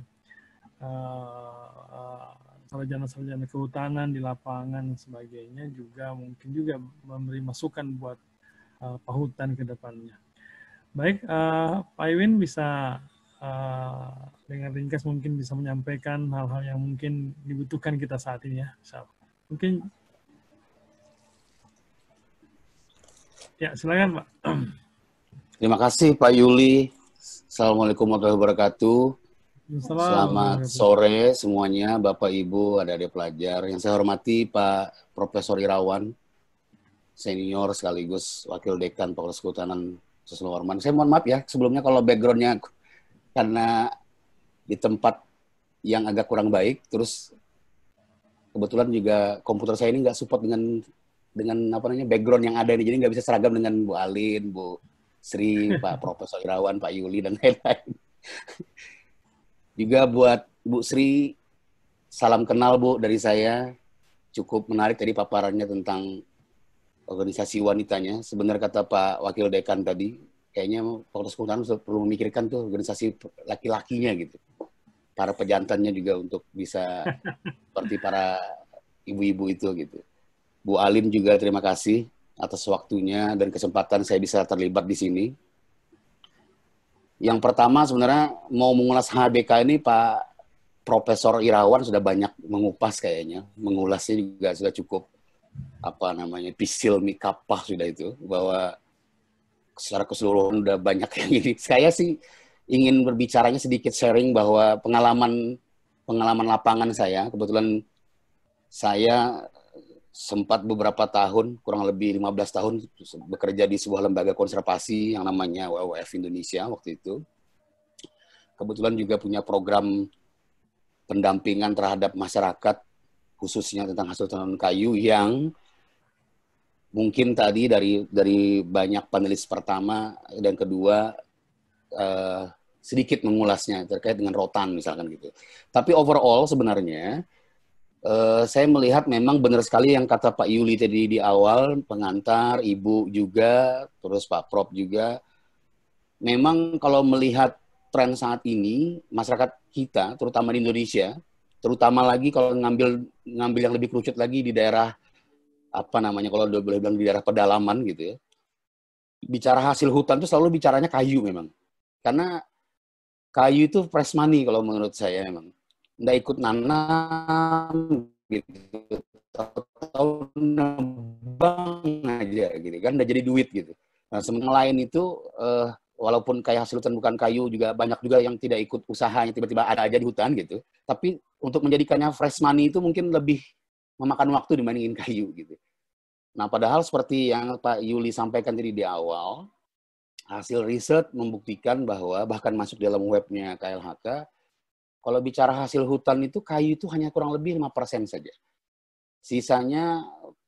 A: sarjana-sarjana kehutanan di lapangan dan sebagainya, juga mungkin juga memberi masukan buat Pak Hutan ke depannya. Baik, Pak Iwin bisa dengan ringkas mungkin bisa menyampaikan hal-hal yang mungkin dibutuhkan kita saat ini ya. Mungkin ya, silakan Pak.
E: Terima kasih Pak Yuli. Assalamualaikum warahmatullahi wabarakatuh. Selamat sore semuanya, Bapak Ibu, adik-adik pelajar. Yang saya hormati Pak Profesor Irawan, senior sekaligus Wakil Dekan Fakultas Kehutanan Suslowarman. Saya mohon maaf ya sebelumnya kalau background-nya karena di tempat yang agak kurang baik, terus kebetulan juga komputer saya ini nggak support dengan apa namanya background yang ada ini, jadi nggak bisa seragam dengan Bu Alin, Bu Sri, Pak Profesor Irawan, Pak Yuli dan lain-lain. Juga buat Bu Sri, salam kenal Bu dari saya. Cukup menarik tadi paparannya tentang organisasi wanitanya. Sebenarnya kata Pak Wakil Dekan tadi, kayaknya Fakultas Kehutanan perlu memikirkan tuh organisasi laki-lakinya gitu. Para pejantannya juga untuk bisa seperti para ibu-ibu itu gitu. Bu Alin juga terima kasih atas waktunya dan kesempatan saya bisa terlibat di sini. Yang pertama sebenarnya mau mengulas HBK ini Pak Profesor Irawan sudah banyak mengupas kayaknya. Mengulasnya juga sudah cukup apa namanya pisil mikapah sudah itu, bahwa secara keseluruhan udah banyak yang ini. Saya sih ingin berbicaranya sedikit sharing bahwa pengalaman lapangan saya, kebetulan saya sempat beberapa tahun, kurang lebih 15 tahun bekerja di sebuah lembaga konservasi yang namanya WWF Indonesia waktu itu. Kebetulan juga punya program pendampingan terhadap masyarakat khususnya tentang hasil tanam kayu yang mungkin tadi dari banyak panelis pertama dan kedua sedikit mengulasnya terkait dengan rotan misalkan gitu. Tapi overall sebenarnya saya melihat memang benar sekali yang kata Pak Yuli tadi di awal, pengantar, Ibu juga, terus Pak Prof juga. Memang kalau melihat tren saat ini, masyarakat kita, terutama di Indonesia, terutama lagi kalau ngambil yang lebih kerucut lagi di daerah, apa namanya, kalau boleh bilang di daerah pedalaman gitu ya. Bicara hasil hutan itu selalu bicaranya kayu memang. Karena kayu itu fresh money kalau menurut saya memang. Nggak ikut nanam gitu, tahu nebang aja gitu kan, udah jadi duit gitu. Nah sementara lain itu walaupun kayak hasil hutan bukan kayu juga banyak juga yang tidak ikut usahanya, tiba-tiba ada aja di hutan gitu. Tapi untuk menjadikannya fresh money itu mungkin lebih memakan waktu dibandingin kayu gitu. Nah padahal seperti yang Pak Yuli sampaikan tadi di awal, hasil riset membuktikan bahwa bahkan masuk dalam webnya KLHK, kalau bicara hasil hutan itu kayu itu hanya kurang lebih 5% saja. Sisanya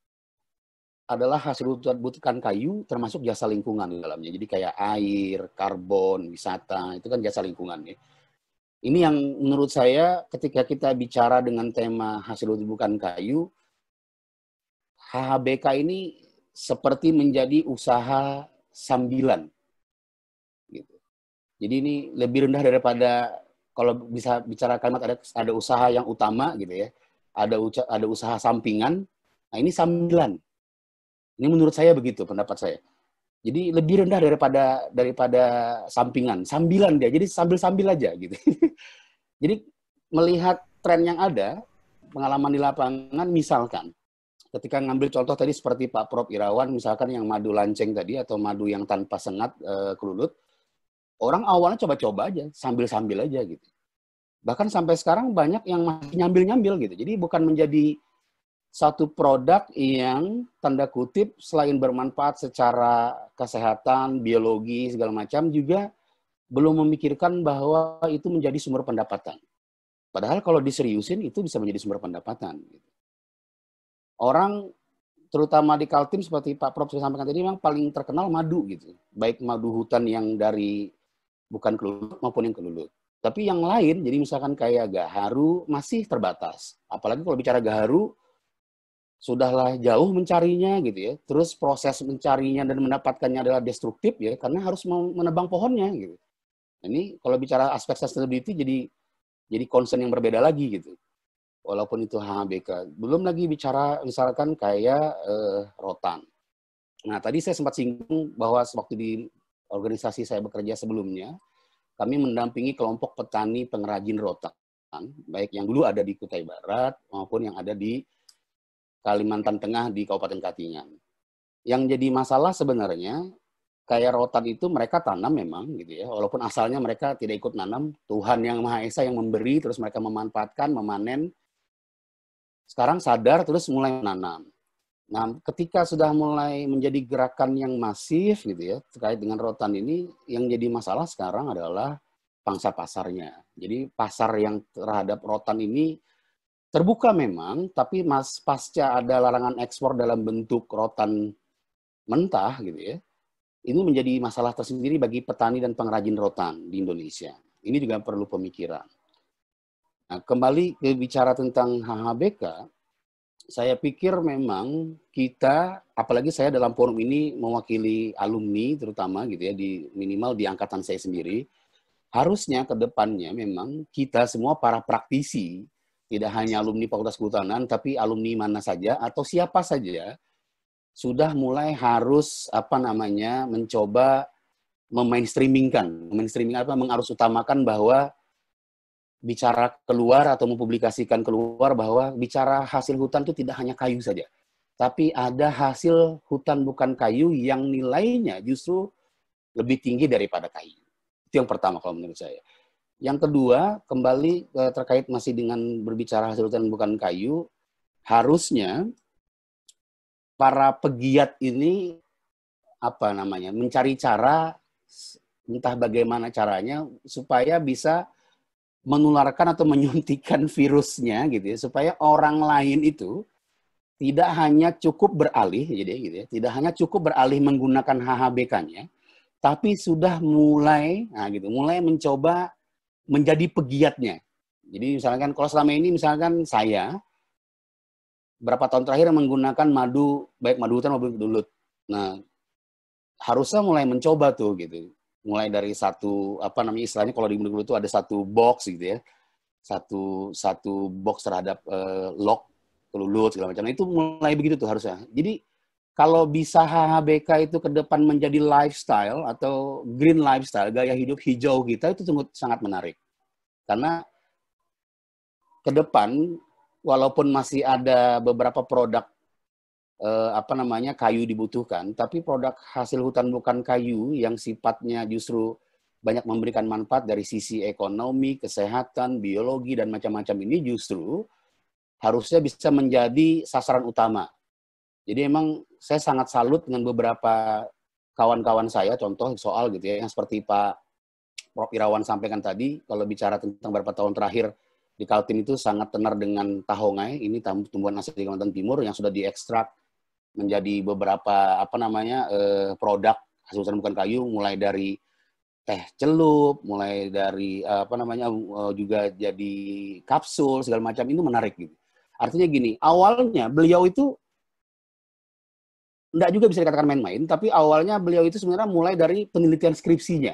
E: adalah hasil hutan bukan kayu termasuk jasa lingkungan di dalamnya. Jadi kayak air, karbon, wisata, itu kan jasa lingkungan ya. Ini yang menurut saya ketika kita bicara dengan tema hasil hutan bukan kayu, HHBK ini seperti menjadi usaha sambilan. Gitu. Jadi ini lebih rendah daripada kalau bisa bicara kalimat ada usaha yang utama gitu ya, ada usaha sampingan, nah ini sambilan. Ini menurut saya begitu pendapat saya. Jadi lebih rendah daripada sampingan, sambilan dia. Jadi sambil-sambil aja gitu. Jadi melihat tren yang ada, pengalaman di lapangan misalkan, ketika ngambil contoh tadi seperti Pak Prof Irawan, misalkan yang madu lanceng tadi atau madu yang tanpa sengat kelulut, orang awalnya coba-coba aja, sambil-sambil aja gitu. Bahkan sampai sekarang banyak yang masih nyambil-nyambil gitu. Jadi bukan menjadi satu produk yang tanda kutip selain bermanfaat secara kesehatan, biologi, segala macam, juga belum memikirkan bahwa itu menjadi sumber pendapatan. Padahal kalau diseriusin itu bisa menjadi sumber pendapatan. Orang terutama di Kaltim seperti Pak Prof sudah sampaikan tadi memang paling terkenal madu gitu. Baik madu hutan yang dari bukan kelulut maupun yang kelulut. Tapi yang lain, jadi misalkan kayak gaharu masih terbatas. Apalagi kalau bicara gaharu, sudahlah jauh mencarinya gitu ya. Terus proses mencarinya dan mendapatkannya adalah destruktif ya, karena harus menebang pohonnya gitu. Ini kalau bicara aspek sustainability jadi concern yang berbeda lagi gitu. Walaupun itu HHBK. Belum lagi bicara misalkan kayak rotan. Nah, tadi saya sempat singgung bahwa waktu di organisasi saya bekerja sebelumnya, kami mendampingi kelompok petani pengrajin rotan, baik yang dulu ada di Kutai Barat maupun yang ada di Kalimantan Tengah di Kabupaten Katingan. Yang jadi masalah sebenarnya, kayak rotan itu mereka tanam memang gitu ya, walaupun asalnya mereka tidak ikut nanam, Tuhan Yang Maha Esa yang memberi, terus mereka memanfaatkan, memanen, sekarang sadar terus mulai menanam. Nah, ketika sudah mulai menjadi gerakan yang masif gitu ya terkait dengan rotan ini, yang jadi masalah sekarang adalah pangsa pasarnya. Jadi pasar yang terhadap rotan ini terbuka memang, tapi pasca ada larangan ekspor dalam bentuk rotan mentah gitu ya, ini menjadi masalah tersendiri bagi petani dan pengrajin rotan di Indonesia. Ini juga perlu pemikiran. Nah, kembali ke bicara tentang HHBK, saya pikir memang kita, apalagi saya dalam forum ini mewakili alumni terutama gitu ya, di minimal di angkatan saya sendiri, harusnya ke depannya memang kita semua para praktisi, tidak hanya alumni Fakultas Kehutanan, tapi alumni mana saja atau siapa saja, sudah mulai harus mencoba memainstreamingkan mengarus utamakan bahwa bicara keluar atau mempublikasikan keluar bahwa bicara hasil hutan itu tidak hanya kayu saja, tapi ada hasil hutan bukan kayu yang nilainya justru lebih tinggi daripada kayu. Itu yang pertama kalau menurut saya. Yang kedua, kembali terkait masih dengan berbicara hasil hutan bukan kayu, harusnya para pegiat ini mencari cara, entah bagaimana caranya supaya bisa menularkan atau menyuntikkan virusnya gitu ya, supaya orang lain itu tidak hanya cukup beralih tidak hanya cukup beralih menggunakan HHBK-nya, tapi sudah mulai mencoba menjadi pegiatnya. Jadi misalkan kalau selama ini misalkan saya berapa tahun terakhir menggunakan madu, baik madu hutan maupun kelulut. Nah, harusnya mulai mencoba tuh gitu. Mulai dari satu istilahnya kalau di madu itu ada satu box gitu ya. Satu box terhadap log kelulut segala macam. Nah, itu mulai begitu tuh harusnya. Jadi kalau bisa HHBK itu ke depan menjadi lifestyle atau green lifestyle, gaya hidup hijau kita, itu sangat menarik. Karena ke depan walaupun masih ada beberapa produk kayu dibutuhkan, tapi produk hasil hutan bukan kayu yang sifatnya justru banyak memberikan manfaat dari sisi ekonomi, kesehatan, biologi, dan macam-macam ini justru harusnya bisa menjadi sasaran utama. Jadi emang saya sangat salut dengan beberapa kawan-kawan saya, contoh soal gitu ya, yang seperti Pak Prof. Irawan sampaikan tadi, kalau bicara tentang beberapa tahun terakhir di Kaltim itu sangat tenar dengan tahongai, ini tumbuhan asli Kalimantan Timur yang sudah diekstrak menjadi beberapa produk hasil hutan bukan kayu, mulai dari teh celup, mulai dari juga jadi kapsul segala macam, itu menarik gitu. Artinya gini, awalnya beliau itu enggak juga bisa dikatakan main-main, tapi awalnya beliau itu sebenarnya mulai dari penelitian skripsinya.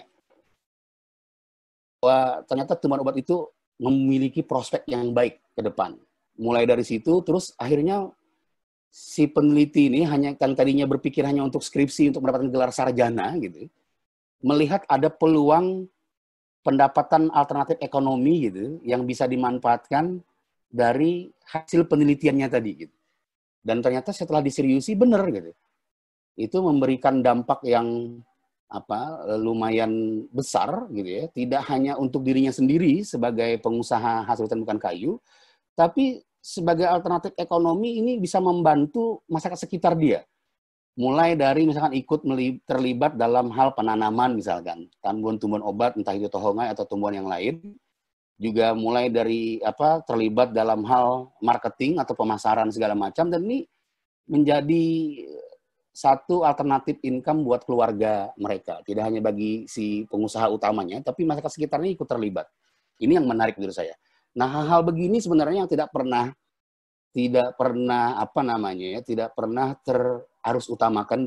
E: Bahwa ternyata tumbuhan obat itu memiliki prospek yang baik ke depan. Mulai dari situ, terus akhirnya si peneliti ini tadinya berpikir hanya untuk skripsi, untuk mendapatkan gelar sarjana, gitu, melihat ada peluang pendapatan alternatif ekonomi gitu, yang bisa dimanfaatkan dari hasil penelitiannya tadi. Gitu. Dan ternyata setelah diseriusi, benar gitu. Itu memberikan dampak yang lumayan besar gitu ya, tidak hanya untuk dirinya sendiri sebagai pengusaha hasil hutan bukan kayu, tapi sebagai alternatif ekonomi ini bisa membantu masyarakat sekitar dia. Mulai dari misalkan ikut terlibat dalam hal penanaman misalkan, tumbuhan-tumbuhan obat, entah itu tohongai atau tumbuhan yang lain. Juga mulai dari terlibat dalam hal marketing atau pemasaran segala macam, dan ini menjadi satu alternatif income buat keluarga mereka. Tidak hanya bagi si pengusaha utamanya, tapi masyarakat sekitarnya ikut terlibat. Ini yang menarik menurut saya. Nah, hal-hal begini sebenarnya yang tidak pernah tidak pernah harus utamakan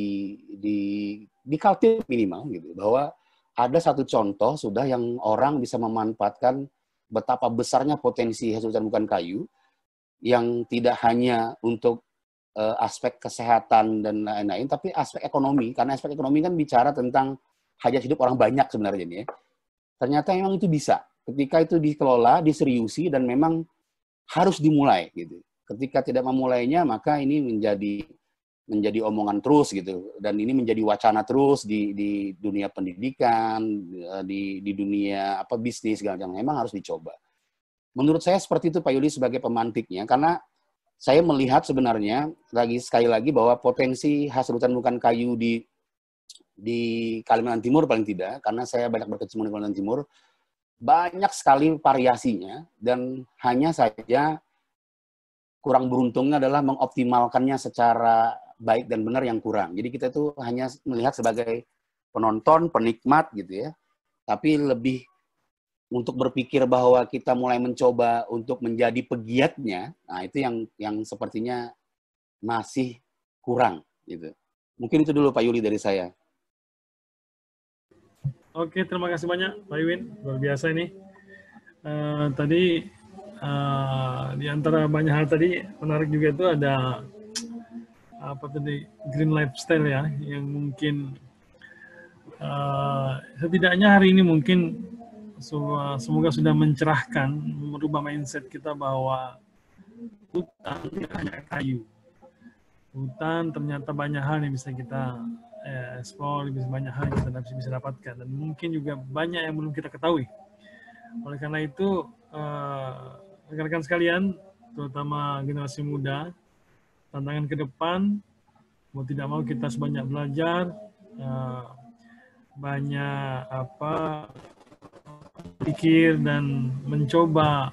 E: di Kaltim minimal gitu, bahwa ada satu contoh sudah yang orang bisa memanfaatkan betapa besarnya potensi hasil hutan bukan kayu yang tidak hanya untuk aspek kesehatan dan lain-lain, tapi aspek ekonomi, karena aspek ekonomi kan bicara tentang hajat hidup orang banyak sebenarnya nih ya. Ternyata memang itu bisa ketika itu dikelola, diseriusi, dan memang harus dimulai gitu. Ketika tidak memulainya, maka ini menjadi omongan terus gitu, dan ini menjadi wacana terus di dunia pendidikan, di dunia bisnis segala macam. Memang harus dicoba. Menurut saya seperti itu Pak Yuli sebagai pemantiknya, karena saya melihat sebenarnya sekali lagi bahwa potensi hasil hutan bukan kayu di Kalimantan Timur paling tidak, karena saya banyak berkecimpung di Kalimantan Timur, banyak sekali variasinya, dan hanya saja kurang beruntungnya adalah mengoptimalkannya secara baik dan benar yang kurang. Jadi kita itu hanya melihat sebagai penonton, penikmat gitu ya. Tapi lebih untuk berpikir bahwa kita mulai mencoba untuk menjadi pegiatnya, nah itu yang sepertinya masih kurang gitu. Mungkin itu dulu Pak Yuli dari saya.
A: Oke, terima kasih banyak Pak Iwin, luar biasa ini. Tadi di antara banyak hal tadi menarik juga itu ada green lifestyle ya, yang mungkin setidaknya hari ini mungkin semoga sudah mencerahkan, merubah mindset kita bahwa hutan tidak hanya kayu. Hutan ternyata banyak hal yang bisa kita explore, banyak hal yang kita bisa dapatkan, dan mungkin juga banyak yang belum kita ketahui. Oleh karena itu, rekan-rekan sekalian, terutama generasi muda, tantangan ke depan, mau tidak mau kita sebanyak belajar, banyak pikir dan mencoba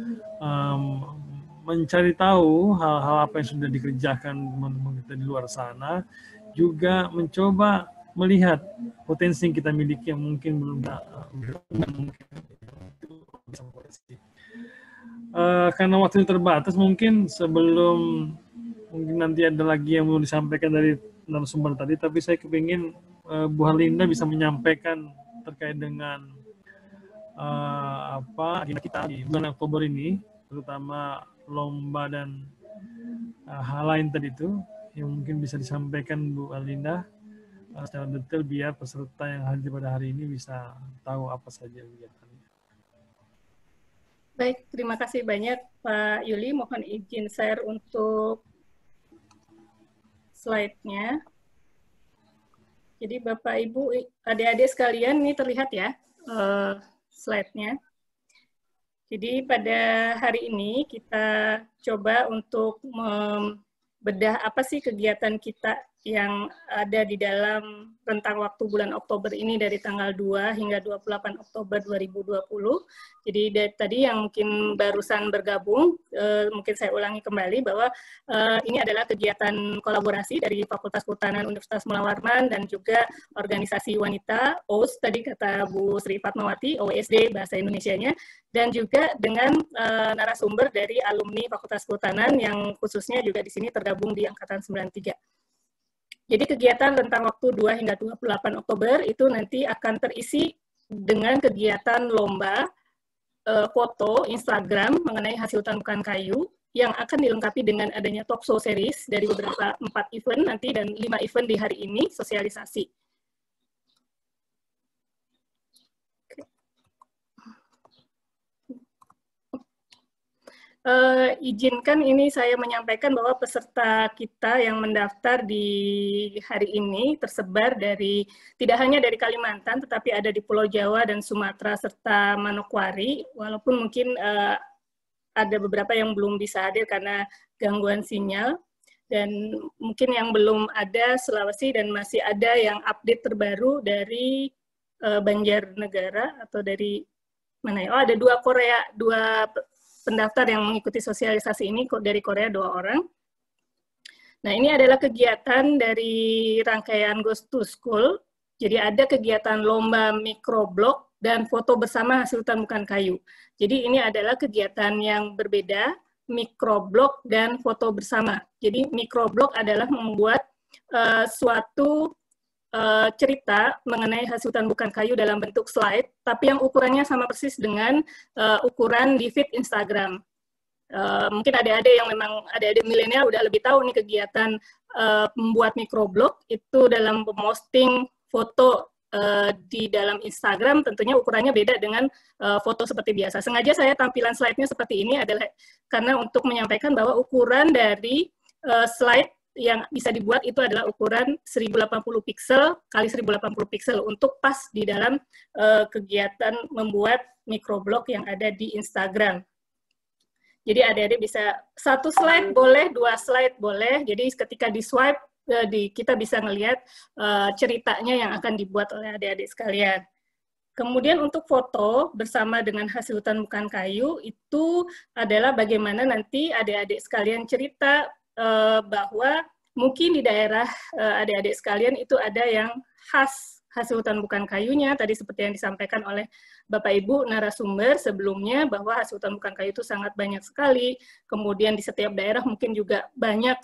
A: mencari tahu hal-hal apa yang sudah dikerjakan teman-teman kita di luar sana, juga mencoba melihat potensi yang kita miliki yang mungkin belum karena waktu terbatas, mungkin sebelum nanti ada lagi yang mau disampaikan dari narasumber tadi, tapi saya kepingin Bu Harlinda bisa menyampaikan terkait dengan agenda kita di bulan Oktober ini, terutama lomba dan hal lain tadi itu, yang mungkin bisa disampaikan Bu Harlinda secara detail biar peserta yang hadir pada hari ini bisa tahu apa saja kegiatannya.
C: Baik, terima kasih banyak Pak Yuli. Mohon izin share untuk slide-nya. Jadi Bapak, Ibu, adik-adik sekalian, ini terlihat ya slide-nya. Jadi pada hari ini kita coba untuk membedah apa sih kegiatan kita yang ada di dalam rentang waktu bulan Oktober ini dari tanggal 2 hingga 28 Oktober 2020. Jadi dari tadi yang mungkin barusan bergabung, mungkin saya ulangi kembali bahwa ini adalah kegiatan kolaborasi dari Fakultas Kehutanan Universitas Mula Warman dan juga organisasi wanita, OUS tadi kata Bu Sri Fatmawati, OWSD bahasa Indonesianya, dan juga dengan narasumber dari alumni Fakultas Kehutanan yang khususnya juga di sini tergabung di Angkatan 93. Jadi kegiatan rentang waktu 2 hingga 28 Oktober itu nanti akan terisi dengan kegiatan lomba, foto, Instagram mengenai hasil hutan bukan kayu, yang akan dilengkapi dengan adanya talk show series dari beberapa 4 event nanti dan 5 event di hari ini, sosialisasi. Izinkan ini saya menyampaikan bahwa peserta kita yang mendaftar di hari ini tersebar dari tidak hanya dari Kalimantan, tetapi ada di Pulau Jawa dan Sumatera serta Manokwari. Walaupun mungkin ada beberapa yang belum bisa hadir karena gangguan sinyal. Dan mungkin yang belum ada Sulawesi, dan masih ada yang update terbaru dari Banjarnegara atau dari mana ya? Oh, ada dua pendaftar yang mengikuti sosialisasi ini dari Korea, 2 orang. Nah, ini adalah kegiatan dari rangkaian Goes to School. Jadi ada kegiatan lomba mikroblog dan foto bersama hasil hutan bukan kayu. Jadi ini adalah kegiatan yang berbeda, mikroblog dan foto bersama. Jadi mikroblog adalah membuat suatu cerita mengenai hasil hutan bukan kayu dalam bentuk slide, tapi yang ukurannya sama persis dengan ukuran di feed Instagram. Mungkin adik-adik yang memang adik-adik milenial udah lebih tahu nih kegiatan membuat mikroblog itu dalam memposting foto di dalam Instagram, tentunya ukurannya beda dengan foto seperti biasa. Sengaja saya tampilan slide-nya seperti ini adalah karena untuk menyampaikan bahwa ukuran dari slide yang bisa dibuat itu adalah ukuran 1080 pixel kali 1080 pixel untuk pas di dalam kegiatan membuat mikroblog yang ada di Instagram. Jadi adik-adik bisa 1 slide boleh, 2 slide boleh. Jadi ketika di swipe, kita bisa ngelihat ceritanya yang akan dibuat oleh adik-adik sekalian. Kemudian untuk foto bersama dengan hasil hutan bukan kayu, itu adalah bagaimana nanti adik-adik sekalian cerita bahwa mungkin di daerah adik-adik sekalian itu ada yang khas hasil hutan bukan kayunya, tadi seperti yang disampaikan oleh Bapak Ibu narasumber sebelumnya, bahwa hasil hutan bukan kayu itu sangat banyak sekali, kemudian di setiap daerah mungkin juga banyak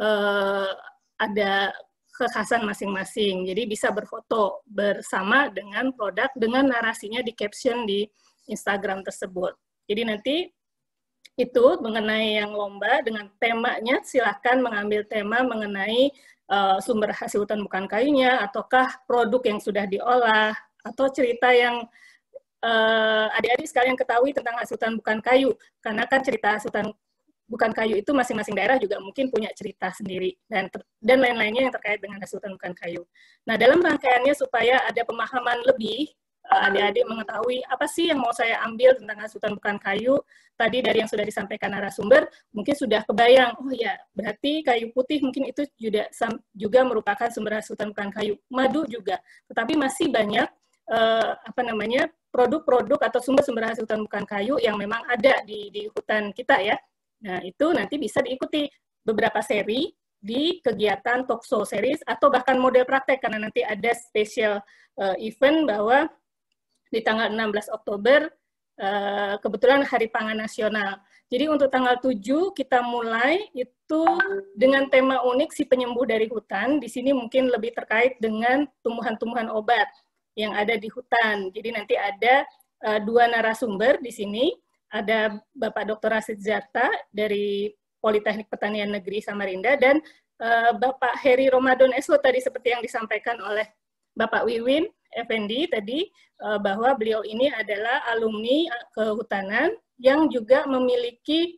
C: ada kekhasan masing-masing, jadi bisa berfoto bersama dengan produk, dengan narasinya di caption di Instagram tersebut. Jadi nanti itu mengenai yang lomba dengan temanya, silakan mengambil tema mengenai sumber hasil hutan bukan kayunya, ataukah produk yang sudah diolah, atau cerita yang adik-adik sekalian ketahui tentang hasil hutan bukan kayu, karena kan cerita hasil hutan bukan kayu itu masing-masing daerah juga mungkin punya cerita sendiri, dan lain-lainnya yang terkait dengan hasil hutan bukan kayu. Nah, dalam rangkaiannya supaya ada pemahaman lebih, adik-adik mengetahui apa sih yang mau saya ambil tentang hasil hutan bukan kayu. Tadi dari yang sudah disampaikan narasumber, mungkin sudah kebayang, oh ya, berarti kayu putih mungkin itu juga merupakan sumber hasil hutan bukan kayu. Madu juga, tetapi masih banyak produk-produk atau sumber-sumber hasil hutan bukan kayu yang memang ada di hutan kita ya. Nah, itu nanti bisa diikuti beberapa seri di kegiatan talkshow series atau bahkan model praktek, karena nanti ada special event bahwa di tanggal 16 Oktober, kebetulan Hari Pangan Nasional. Jadi untuk tanggal 7 kita mulai itu dengan tema unik si penyembuh dari hutan. Di sini mungkin lebih terkait dengan tumbuhan-tumbuhan obat yang ada di hutan. Jadi nanti ada 2 narasumber di sini. Ada Bapak Dr. Rasid Zarta dari Politeknik Pertanian Negeri Samarinda dan Bapak Heri Ramadan SO tadi seperti yang disampaikan oleh Bapak Wiwin Effendi tadi, bahwa beliau ini adalah alumni kehutanan yang juga memiliki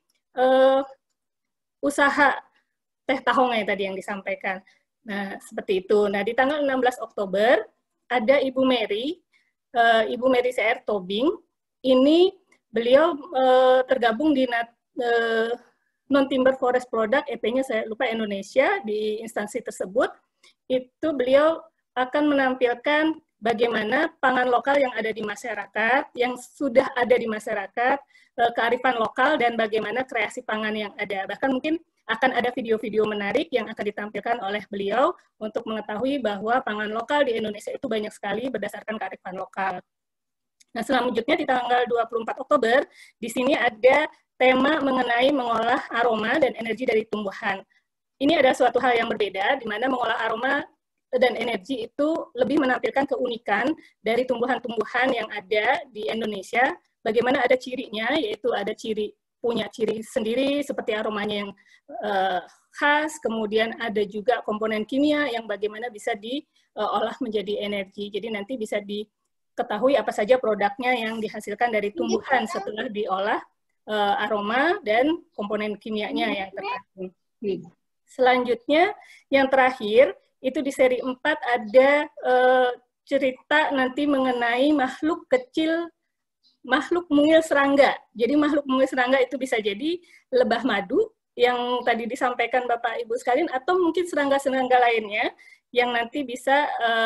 C: usaha teh tahongai tadi yang disampaikan. Nah, seperti itu. Nah, di tanggal 16 Oktober ada Ibu Mary CR Tobing. Ini beliau tergabung di Non-Timber Forest Product, EP-nya saya lupa Indonesia, di instansi tersebut. Itu beliau akan menampilkan bagaimana pangan lokal yang ada di masyarakat, yang sudah ada di masyarakat, kearifan lokal, dan bagaimana kreasi pangan yang ada. Bahkan mungkin akan ada video-video menarik yang akan ditampilkan oleh beliau untuk mengetahui bahwa pangan lokal di Indonesia itu banyak sekali berdasarkan kearifan lokal. Nah, selanjutnya di tanggal 24 Oktober, di sini ada tema mengenai mengolah aroma dan energi dari tumbuhan. Ini adalah suatu hal yang berbeda, di mana mengolah aroma dan energi itu lebih menampilkan keunikan dari tumbuhan-tumbuhan yang ada di Indonesia. Bagaimana ada cirinya, yaitu ada punya ciri sendiri seperti aromanya yang khas, kemudian ada juga komponen kimia yang bagaimana bisa diolah menjadi energi. Jadi nanti bisa diketahui apa saja produknya yang dihasilkan dari tumbuhan setelah diolah, aroma dan komponen kimianya yang terkandung. Selanjutnya, yang terakhir, itu di seri 4 ada cerita nanti mengenai makhluk kecil makhluk mungil serangga. Jadi makhluk mungil serangga itu bisa jadi lebah madu yang tadi disampaikan Bapak Ibu sekalian, atau mungkin serangga-serangga lainnya yang nanti bisa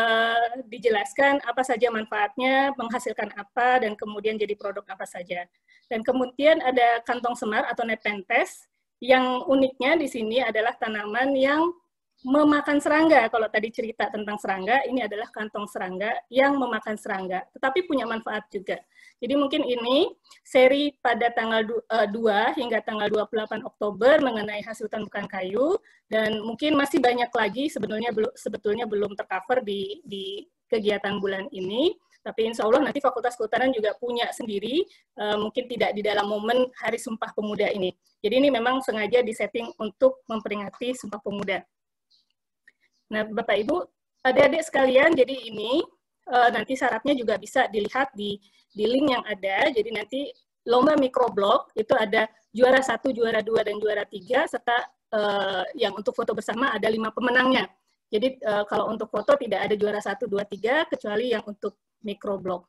C: dijelaskan apa saja manfaatnya, menghasilkan apa, dan kemudian jadi produk apa saja. Dan kemudian ada kantong semar atau Nepenthes, yang uniknya di sini adalah tanaman yang memakan serangga. Kalau tadi cerita tentang serangga, ini adalah kantong serangga yang memakan serangga, tetapi punya manfaat juga. Jadi mungkin ini seri pada tanggal 2 hingga tanggal 28 Oktober mengenai hasil hutan bukan kayu, dan mungkin masih banyak lagi sebetulnya belum tercover di kegiatan bulan ini, tapi insya Allah nanti Fakultas Kehutanan juga punya sendiri, mungkin tidak di dalam momen Hari Sumpah Pemuda ini. Jadi ini memang sengaja disetting untuk memperingati Sumpah Pemuda. Nah, Bapak Ibu, adik-adik sekalian, jadi ini nanti syaratnya juga bisa dilihat di link yang ada. Jadi nanti lomba mikroblog itu ada juara 1, juara 2, dan juara 3, serta yang untuk foto bersama ada 5 pemenangnya. Jadi kalau untuk foto tidak ada juara 1, 2, 3, kecuali yang untuk mikroblog.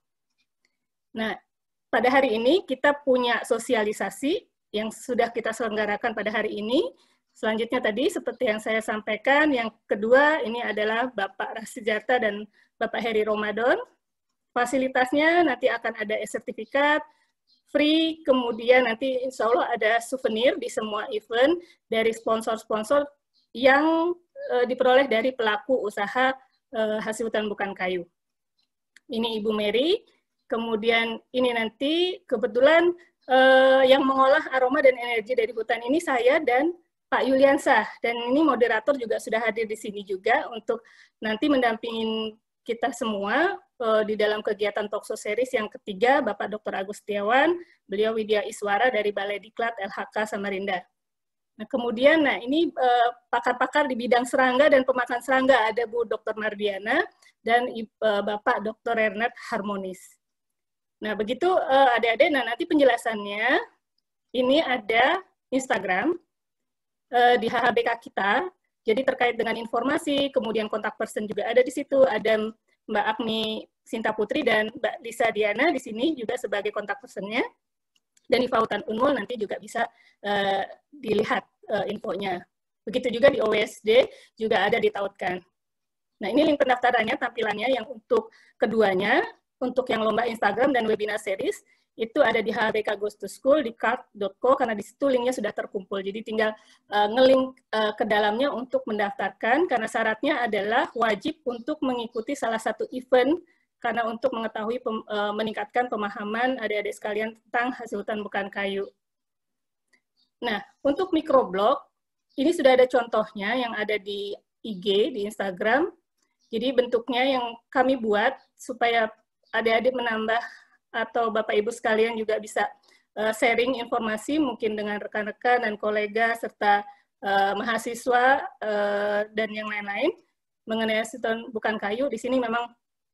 C: Nah, pada hari ini kita punya sosialisasi yang sudah kita selenggarakan pada hari ini. Selanjutnya tadi, seperti yang saya sampaikan, yang kedua ini adalah Bapak Rasijata dan Bapak Heri Ramadan. Fasilitasnya nanti akan ada e-sertifikat, free, kemudian nanti insya Allah ada souvenir di semua event dari sponsor-sponsor yang diperoleh dari pelaku usaha hasil hutan bukan kayu. Ini Ibu Mary, kemudian ini nanti kebetulan yang mengolah aroma dan energi dari hutan ini saya dan Pak Yuliansah, dan ini moderator juga sudah hadir di sini juga untuk nanti mendampingin kita semua di dalam kegiatan Talkshow Series yang ketiga, Bapak Dr. Agus Setiawan, beliau Widya Iswara dari Balai Diklat LHK Samarinda. Nah, kemudian, ini pakar-pakar di bidang serangga dan pemakan serangga, ada Bu Dr. Mardiana dan Bapak Dr. Ernest Harmonis. Nah, begitu adik-adik, nanti penjelasannya, ini ada Instagram, di HHBK kita, jadi terkait dengan informasi, kemudian kontak person juga ada di situ, ada Mbak Agni Sinta Putri dan Mbak Lisa Diana di sini juga sebagai kontak personnya, dan di Fahutan Unmul nanti juga bisa dilihat infonya. Begitu juga di OWSD juga ada ditautkan. Nah, ini link pendaftarannya, tampilannya yang untuk keduanya, untuk yang lomba Instagram dan webinar series, itu ada di HBK Goes to School di card.co, karena di situ linknya sudah terkumpul. Jadi tinggal ngelink ke dalamnya untuk mendaftarkan, karena syaratnya adalah wajib untuk mengikuti salah satu event, karena untuk mengetahui meningkatkan pemahaman adik-adik sekalian tentang hasil hutan bukan kayu. Nah, untuk mikroblog, ini sudah ada contohnya yang ada di IG, di Instagram. Jadi bentuknya yang kami buat supaya adik-adik menambah atau Bapak Ibu sekalian juga bisa sharing informasi mungkin dengan rekan-rekan dan kolega serta mahasiswa dan yang lain-lain mengenai hasil hutan bukan kayu. Di sini memang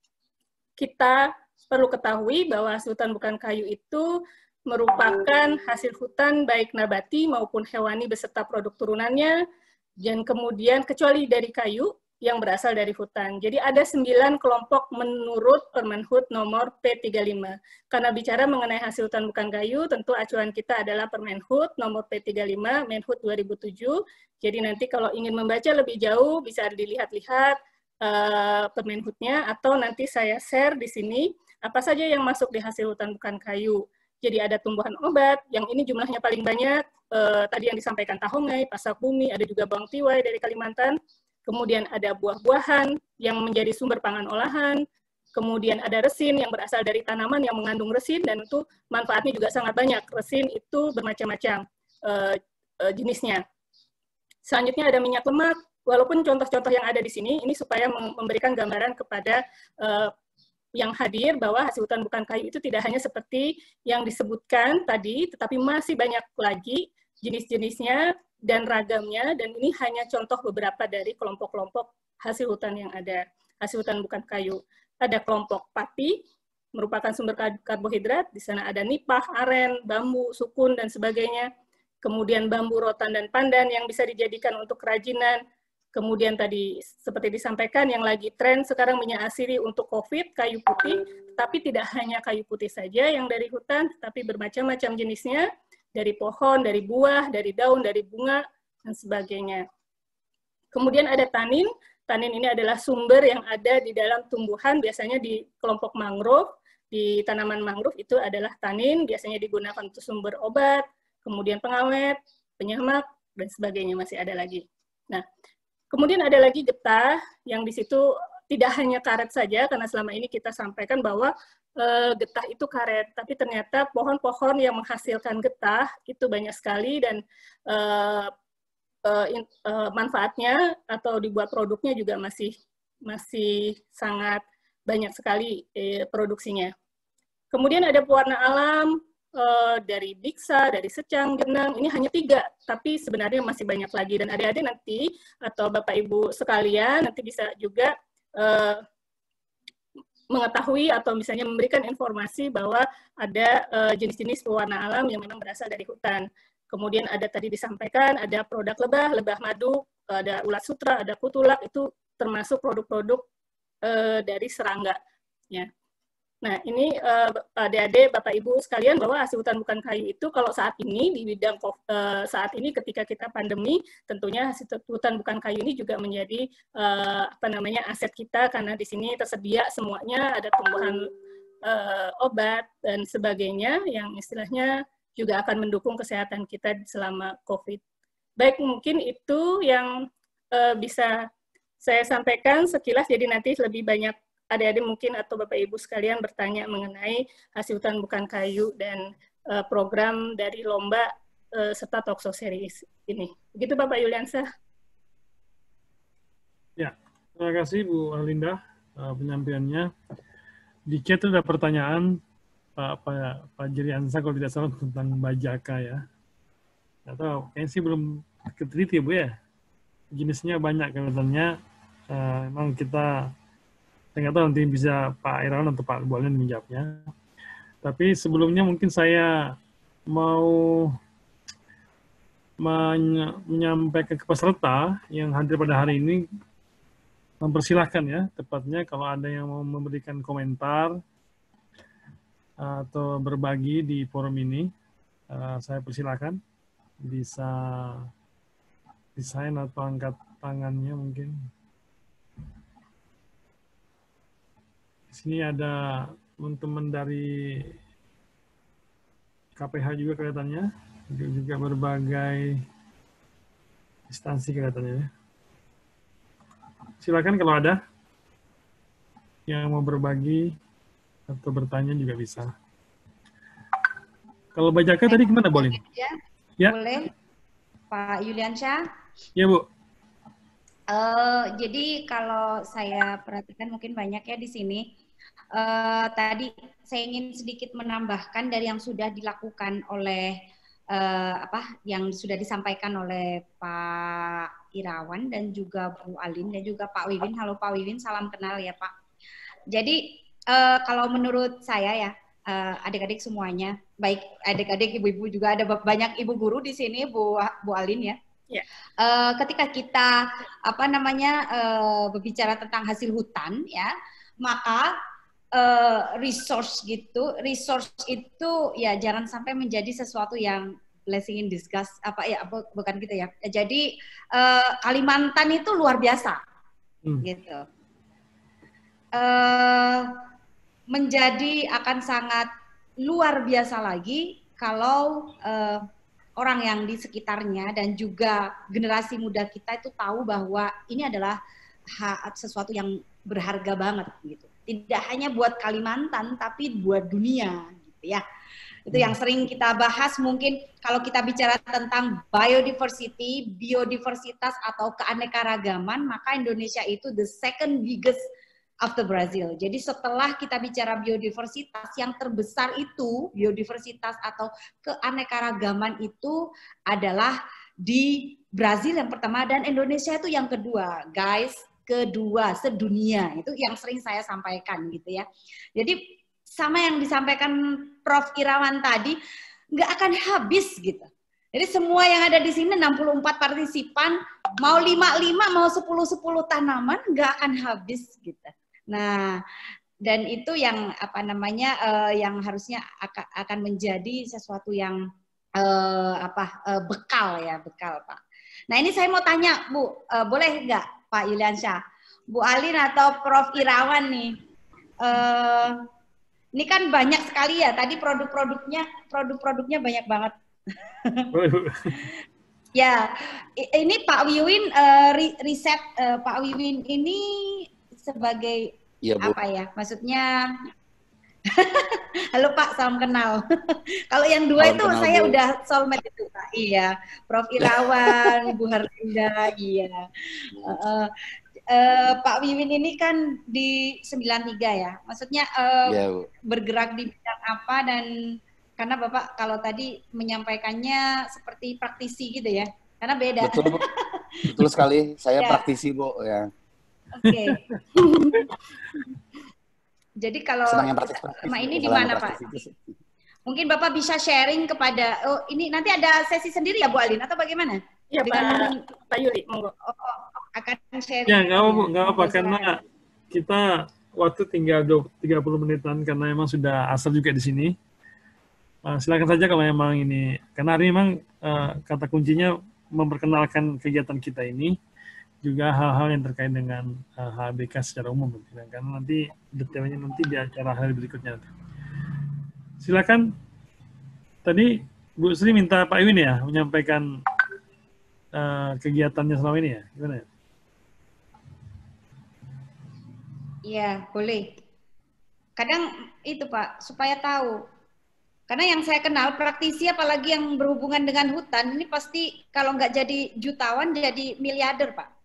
C: kita perlu ketahui bahwa hasil hutan bukan kayu itu merupakan hasil hutan baik nabati maupun hewani beserta produk turunannya, dan kemudian kecuali dari kayu yang berasal dari hutan. Jadi ada 9 kelompok menurut Permenhub nomor P35. Karena bicara mengenai hasil hutan bukan kayu, tentu acuan kita adalah Permenhub nomor P35, Menhub 2007. Jadi nanti kalau ingin membaca lebih jauh, bisa dilihat-lihat Permenhubnya, atau nanti saya share di sini apa saja yang masuk di hasil hutan bukan kayu. Jadi ada tumbuhan obat, yang ini jumlahnya paling banyak, tadi yang disampaikan tahungai, pasak bumi, ada juga bawang tiwai dari Kalimantan. Kemudian ada buah-buahan yang menjadi sumber pangan olahan, kemudian ada resin yang berasal dari tanaman yang mengandung resin, dan itu manfaatnya juga sangat banyak. Resin itu bermacam-macam jenisnya. Selanjutnya ada minyak lemak, walaupun contoh-contoh yang ada di sini, ini supaya memberikan gambaran kepada yang hadir bahwa hasil hutan bukan kayu itu tidak hanya seperti yang disebutkan tadi, tetapi masih banyak lagi jenis-jenisnya dan ragamnya, dan ini hanya contoh beberapa dari kelompok-kelompok hasil hutan yang ada. Hasil hutan bukan kayu. Ada kelompok pati, merupakan sumber karbohidrat, di sana ada nipah, aren, bambu, sukun, dan sebagainya. Kemudian bambu rotan dan pandan yang bisa dijadikan untuk kerajinan. Kemudian tadi seperti disampaikan yang lagi tren sekarang minyak asiri untuk COVID, kayu putih, tapi tidak hanya kayu putih saja yang dari hutan, tapi bermacam-macam jenisnya, dari pohon, dari buah, dari daun, dari bunga, dan sebagainya. Kemudian ada tanin. Tanin ini adalah sumber yang ada di dalam tumbuhan, biasanya di kelompok mangrove, di tanaman mangrove itu adalah tanin, biasanya digunakan untuk sumber obat, kemudian pengawet, penyamak, dan sebagainya masih ada lagi. Nah, kemudian ada lagi getah, yang di situ tidak hanya karet saja, karena selama ini kita sampaikan bahwa getah itu karet, tapi ternyata pohon-pohon yang menghasilkan getah itu banyak sekali, dan manfaatnya atau dibuat produknya juga masih sangat banyak sekali produksinya. Kemudian ada pewarna alam, dari biksa, dari secang, genang, ini hanya 3, tapi sebenarnya masih banyak lagi. Dan adik-adik nanti, atau Bapak Ibu sekalian, nanti bisa juga mengetahui atau misalnya memberikan informasi bahwa ada jenis-jenis pewarna alam yang memang berasal dari hutan. Kemudian ada tadi disampaikan, ada produk lebah madu, ada ulat sutra, ada kutulak, itu termasuk produk-produk dari serangga. Ya. Nah, ini adik-adik, Bapak Ibu sekalian, bahwa hasil hutan bukan kayu itu kalau saat ini di bidang saat ini ketika kita pandemi, tentunya hasil hutan bukan kayu ini juga menjadi aset kita, karena di sini tersedia semuanya, ada tumbuhan obat dan sebagainya yang istilahnya juga akan mendukung kesehatan kita selama COVID. Baik, mungkin itu yang bisa saya sampaikan sekilas, jadi nanti lebih banyak adik-adik mungkin atau Bapak Ibu sekalian bertanya mengenai hasil hutan bukan kayu dan program dari lomba serta talkshow series ini. Begitu Bapak Yuliansyah.
A: Ya, terima kasih Bu Arlinda penyampaiannya. Di chat ada pertanyaan Pak Jiriansyah kalau tidak salah tentang bajaka ya. Atau kayaknya sih belum keteliti Bu ya. Jenisnya banyak kelihatannya. Emang kita saya nggak tahu nanti bisa Pak Irawan atau Pak Bualin menjawabnya. Tapi sebelumnya mungkin saya mau menyampaikan ke peserta yang hadir pada hari ini, mempersilahkan ya, tepatnya kalau ada yang mau memberikan komentar atau berbagi di forum ini, saya persilahkan. Bisa desain atau angkat tangannya mungkin. Di sini ada teman-teman dari KPH juga kelihatannya, juga berbagai instansi kelihatannya. Silakan kalau ada yang mau berbagi atau bertanya juga bisa. Kalau bajaka tadi gimana, Bolin?
B: Ya. Boleh, Pak Yuliansyah.
A: Ya, Bu.
B: Jadi kalau saya perhatikan mungkin banyak ya di sini. Tadi saya ingin sedikit menambahkan dari yang sudah dilakukan oleh yang sudah disampaikan oleh Pak Irawan dan juga Bu Alin dan juga Pak Wiwin. Halo Pak Wiwin, salam kenal ya Pak. Jadi kalau menurut saya ya adik-adik semuanya, baik adik-adik, ibu-ibu juga ada banyak ibu guru di sini, Bu Alin ya. Yeah. Ketika kita berbicara tentang hasil hutan ya, maka resource itu ya jangan sampai menjadi sesuatu yang blessing in disguise bukan gitu ya. Jadi Kalimantan itu luar biasa gitu. Menjadi akan sangat luar biasa lagi kalau orang yang di sekitarnya dan juga generasi muda kita itu tahu bahwa ini adalah sesuatu yang berharga banget gitu. Tidak hanya buat Kalimantan, tapi buat dunia, gitu ya. Itu yang sering kita bahas mungkin kalau kita bicara tentang biodiversitas atau keanekaragaman, maka Indonesia itu the second biggest after Brazil. Jadi setelah kita bicara biodiversitas, yang terbesar itu biodiversitas atau keanekaragaman itu adalah di Brazil yang pertama dan Indonesia itu yang kedua, guys. Kedua sedunia, itu yang sering saya sampaikan gitu ya. Jadi sama yang disampaikan Prof. Irawan tadi nggak akan habis gitu. Jadi semua yang ada di sini 64 partisipan mau 5 mau 10 tanaman nggak akan habis gitu. Nah, dan itu yang apa namanya yang harusnya akan menjadi sesuatu yang bekal ya, bekal Pak. Nah ini saya mau tanya Bu, boleh nggak Pak Yuliansyah, Bu Alin atau Prof Irawan nih, ini kan banyak sekali ya tadi produk-produknya banyak banget. Ya, ini Pak Wiwin riset Pak Wiwin ini sebagai apa ya? Maksudnya halo Pak, salam kenal. Kalau yang dua itu
E: kenal,
B: saya
E: Bu.
B: udah soulmate itu Pak. Iya, Prof Irawan, Bu Harlinda, iya. Pak Wiwin ini kan di 93 ya. Maksudnya bergerak di bidang apa, dan karena Bapak kalau tadi menyampaikannya seperti praktisi gitu ya. Karena beda.
E: Betul, Bu. Betul sekali. Saya praktisi, Bu, ya.
B: Oke. Jadi kalau sama ini di mana Pak? Mungkin Bapak bisa sharing kepada, ini nanti ada sesi sendiri ya Bu Alin atau bagaimana?
C: Iya Pak Yuli, monggo.
B: Akan sharing.
A: Ya nggak apa karena kita waktu tinggal 30 menitan karena memang sudah asal juga di sini. Silakan saja kalau memang ini, karena hari memang kata kuncinya memperkenalkan kegiatan kita ini, juga hal-hal yang terkait dengan HBK secara umum, karena nanti detailnya nanti di acara hari berikutnya. Silakan. Tadi Bu Sri minta Pak Iwin ya menyampaikan kegiatannya selama ini ya, gimana ya?
B: Iya, boleh. Kadang itu Pak, supaya tahu. Karena yang saya kenal praktisi apalagi yang berhubungan dengan hutan, ini pasti kalau nggak jadi jutawan, jadi miliarder Pak.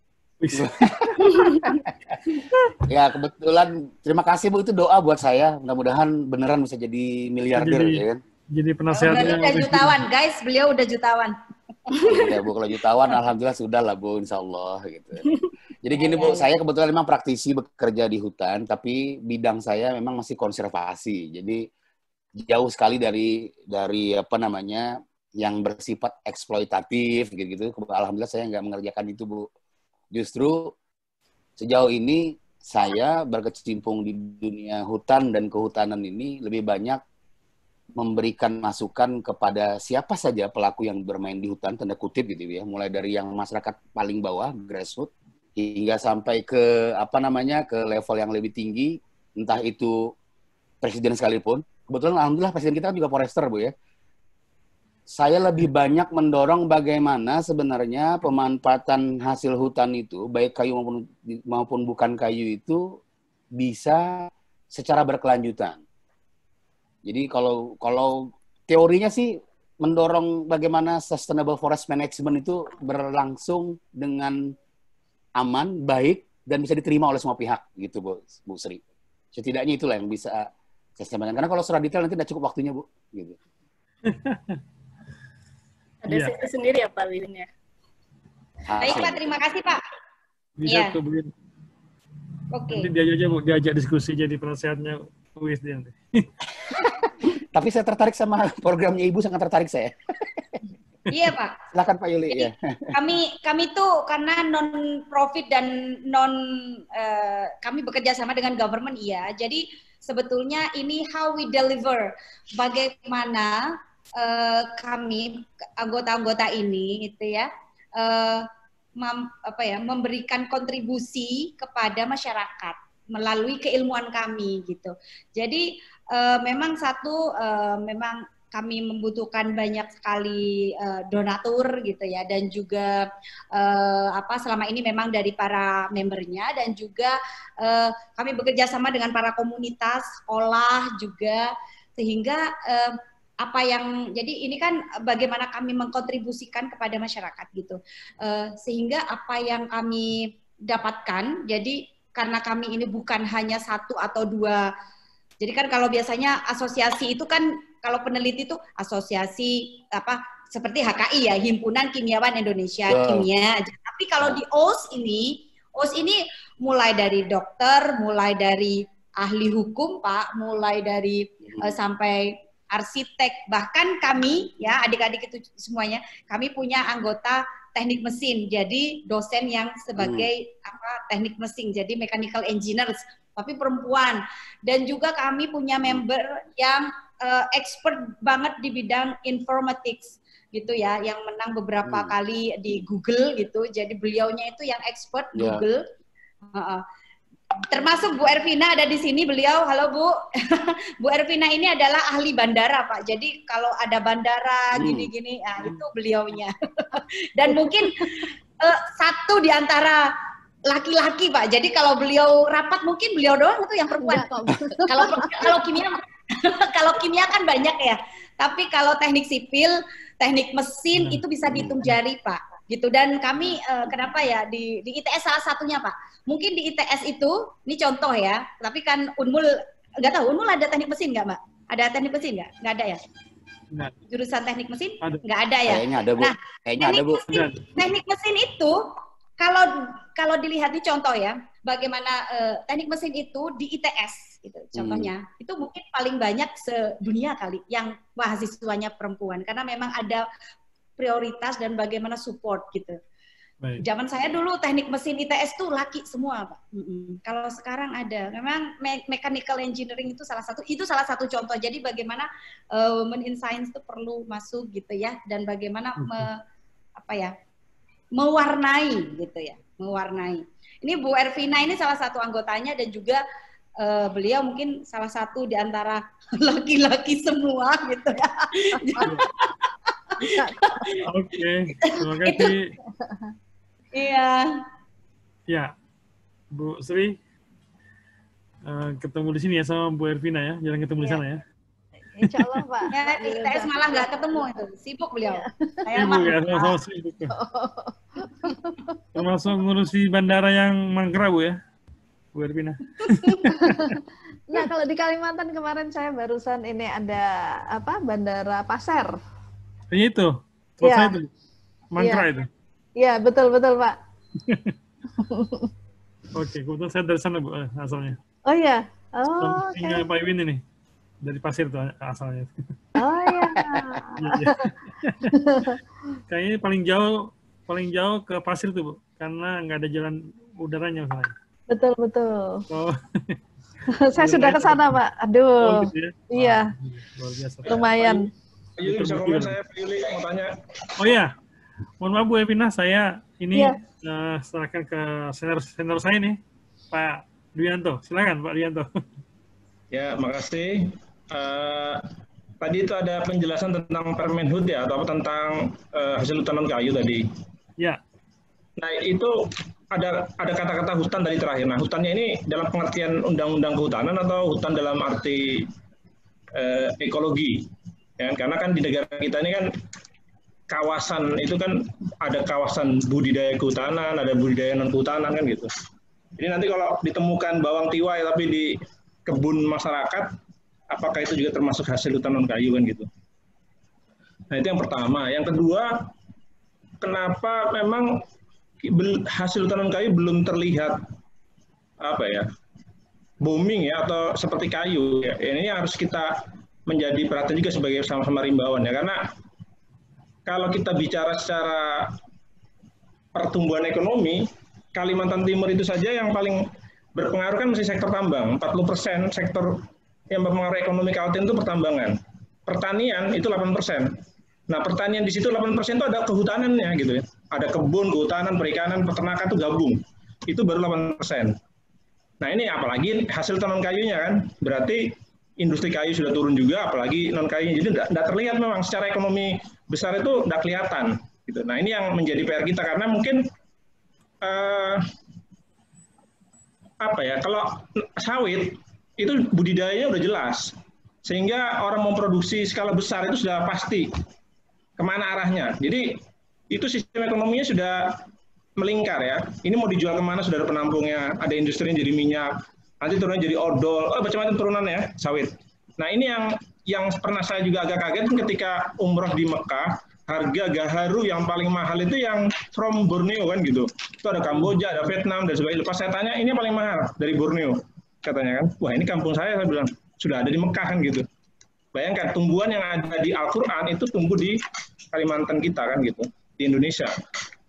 E: Ya kebetulan, terima kasih Bu, itu doa buat saya. Mudah-mudahan beneran bisa jadi miliarder ya kan.
A: Jadi penasehatnya.
B: Udah jutawan, guys. Beliau udah jutawan.
E: Ya Bu, kalau jutawan alhamdulillah sudah lah Bu, insya Allah gitu. Jadi gini Bu, saya kebetulan memang praktisi bekerja di hutan, tapi bidang saya memang masih konservasi. Jadi jauh sekali dari apa namanya yang bersifat eksploitatif gitu. Alhamdulillah saya nggak mengerjakan itu Bu. Justru sejauh ini saya berkecimpung di dunia hutan dan kehutanan ini lebih banyak memberikan masukan kepada siapa saja pelaku yang bermain di hutan, tanda kutip gitu ya, mulai dari yang masyarakat paling bawah, grassroots, hingga sampai ke apa namanya ke level yang lebih tinggi, entah itu presiden sekalipun. Kebetulan alhamdulillah presiden kita juga forester Bu ya. Saya lebih banyak mendorong bagaimana sebenarnya pemanfaatan hasil hutan itu, baik kayu maupun bukan kayu itu, bisa secara berkelanjutan. Jadi kalau teorinya sih mendorong bagaimana sustainable forest management itu berlangsung dengan aman, baik, dan bisa diterima oleh semua pihak, gitu Bu Sri. Setidaknya itulah yang bisa saya sampaikan. Karena kalau secara detail nanti tidak cukup waktunya Bu. Gitu.
C: Ada sesi sendiri ya Pak Wiwin ya?
B: Baik Pak, terima kasih Pak.
A: Bisa tuh Bu.
B: Oke.
A: Nanti diajak diskusi jadi penasehatnya UISD nanti.
E: Tapi saya tertarik sama programnya Ibu, sangat tertarik saya.
B: Iya Pak.
E: Silakan Pak Yuli.
B: Jadi,
E: ya.
B: Kami tuh karena non-profit dan kami bekerja sama dengan government iya. Jadi sebetulnya ini how we deliver. Bagaimana kami anggota-anggota ini itu ya memberikan kontribusi kepada masyarakat melalui keilmuan kami gitu. Jadi memang memang kami membutuhkan banyak sekali donatur gitu ya, dan juga selama ini memang dari para membernya, dan juga kami bekerja sama dengan para komunitas sekolah juga, sehingga jadi ini kan bagaimana kami mengkontribusikan kepada masyarakat gitu, sehingga apa yang kami dapatkan, jadi karena kami ini bukan hanya satu atau dua, jadi kan kalau biasanya asosiasi itu kan kalau peneliti itu asosiasi seperti HKI ya, Himpunan Kimiawan Indonesia Kimia aja. Tapi kalau di OS ini mulai dari dokter, mulai dari ahli hukum Pak, mulai dari sampai arsitek, bahkan kami ya adik-adik itu semuanya, kami punya anggota teknik mesin, jadi dosen yang sebagai teknik mesin, jadi mechanical engineers, tapi perempuan. Dan juga kami punya member yang expert banget di bidang informatics gitu ya, yang menang beberapa kali di Google gitu. Jadi beliaunya itu yang expert Google. Termasuk Bu Ervina ada di sini, beliau, halo Bu. Bu Ervina ini adalah ahli bandara Pak. Jadi kalau ada bandara gini-gini, nah, itu beliaunya. Dan mungkin satu di antara laki-laki Pak. Jadi kalau beliau rapat mungkin beliau doang itu yang perempuan. Kalau kimia kalau kimia kan banyak ya. Tapi kalau teknik sipil, teknik mesin itu bisa dihitung jari Pak. Gitu. Dan kami kenapa ya di ITS salah satunya Pak. Mungkin di ITS itu, ini contoh ya, tapi kan Unmul, nggak tahu, Unmul ada teknik mesin nggak Mbak? Ada teknik mesin nggak? Nggak ada ya?
A: Nggak.
B: Jurusan teknik mesin?
A: Ada.
B: Nggak ada ya?
E: Kayaknya ada Bu.
B: Nah,
E: Kayaknya ada Bu.
B: Teknik mesin itu, kalau dilihat di contoh ya, bagaimana teknik mesin itu di ITS, gitu, contohnya, itu mungkin paling banyak sedunia kali yang mahasiswanya perempuan, karena memang ada prioritas dan bagaimana support gitu.
A: Baik.
B: Zaman saya dulu teknik mesin ITS tuh laki semua Pak. Kalau sekarang ada, memang mechanical engineering itu salah satu contoh. Jadi bagaimana women in science itu perlu masuk gitu ya, dan bagaimana mewarnai gitu ya, mewarnai. Ini Bu Ervina ini salah satu anggotanya dan juga beliau mungkin salah satu di antara laki-laki semua gitu ya.
A: Oke, terima kasih.
B: Iya.
A: Ya, Bu Sri, ketemu di sini ya sama Bu Ervina ya, jarang ketemu di sana ya.
F: Insya Allah Pak.
B: Ya, ITS malah nggak ketemu itu, sibuk beliau. Saya
A: Sibuk ya, sama-sama sibuk. Termasuk ngurusi bandara yang mangkrak Bu ya, Bu Ervina.
F: Nah kalau di Kalimantan kemarin saya barusan ini ada Bandara Pasir.
A: Ini itu,
F: Iya.
A: itu, mangkrak itu.
F: Iya betul Pak.
A: Oke, kebetulan saya dari sana Bu, asalnya.
F: Oh iya. Oh, oke.
A: Tinggal Pak Iwin ini, dari Pasir tuh asalnya.
F: Oh iya.
A: Iya. Kayaknya paling jauh ke Pasir tuh Bu, karena nggak ada jalan udaranya misalnya.
F: Betul.
A: Oh.
F: Saya sudah ke sana Pak. Aduh.
A: Gitu ya?
F: Iya.
A: Luar biasa.
F: Lumayan.
G: Pak Yuli bisa komen, saya Pak Yuli mau tanya.
A: Oh iya, mohon maaf Bu Evina, saya ini
F: Iya.
A: serahkan ke senior saya nih, Pak Duyanto. Silakan Pak Duyanto.
G: Ya, makasih. Tadi itu ada penjelasan tentang Permenhub ya, atau tentang hasil hutanan kayu tadi.
A: Ya.
G: Nah, itu ada kata-kata hutan tadi terakhir. Nah, hutannya ini dalam pengertian undang-undang kehutanan atau hutan dalam arti ekologi? Ya, karena kan di negara kita ini kan kawasan itu kan ada kawasan budidaya kehutanan, ada budidaya non kehutanan kan gitu. Jadi nanti kalau ditemukan bawang tiwai tapi di kebun masyarakat, apakah itu juga termasuk hasil hutan non kayu kan gitu. Nah itu yang pertama. Yang kedua, kenapa memang hasil hutan non kayu belum terlihat booming ya atau seperti kayu ya. Ini harus kita menjadi perhatian juga sebagai sama-sama rimbawan ya, karena kalau kita bicara secara pertumbuhan ekonomi, Kalimantan Timur itu saja yang paling berpengaruh kan masih sektor tambang, 40% sektor yang berpengaruh ekonomi Kaltim itu pertambangan. Pertanian itu 8%. Nah pertanian di situ 8% itu ada kehutanannya gitu ya, ada kebun, kehutanan, perikanan, peternakan itu gabung, itu baru 8%. Nah ini apalagi hasil non kayunya kan, berarti industri kayu sudah turun juga, apalagi non kayunya. Jadi tidak terlihat memang secara ekonomi besar itu tidak kelihatan. Gitu. Nah ini yang menjadi PR kita karena mungkin kalau sawit itu budidayanya udah jelas, sehingga orang memproduksi skala besar itu sudah pasti kemana arahnya. Jadi itu sistem ekonominya sudah melingkar ya. Ini mau dijual kemana sudah ada penampungnya, ada industrinya jadi minyak. Nanti turunnya jadi odol, macam-macam turunannya sawit. Nah ini yang pernah saya juga agak kaget ketika umroh di Mekah, harga gaharu yang paling mahal itu yang from Borneo kan gitu. Itu ada Kamboja, ada Vietnam dan sebagainya. Pas saya tanya ini paling mahal dari Borneo katanya kan. Wah ini kampung saya bilang sudah ada di Mekah kan gitu. Bayangkan tumbuhan yang ada di Al-Quran itu tumbuh di Kalimantan kita kan gitu, di Indonesia.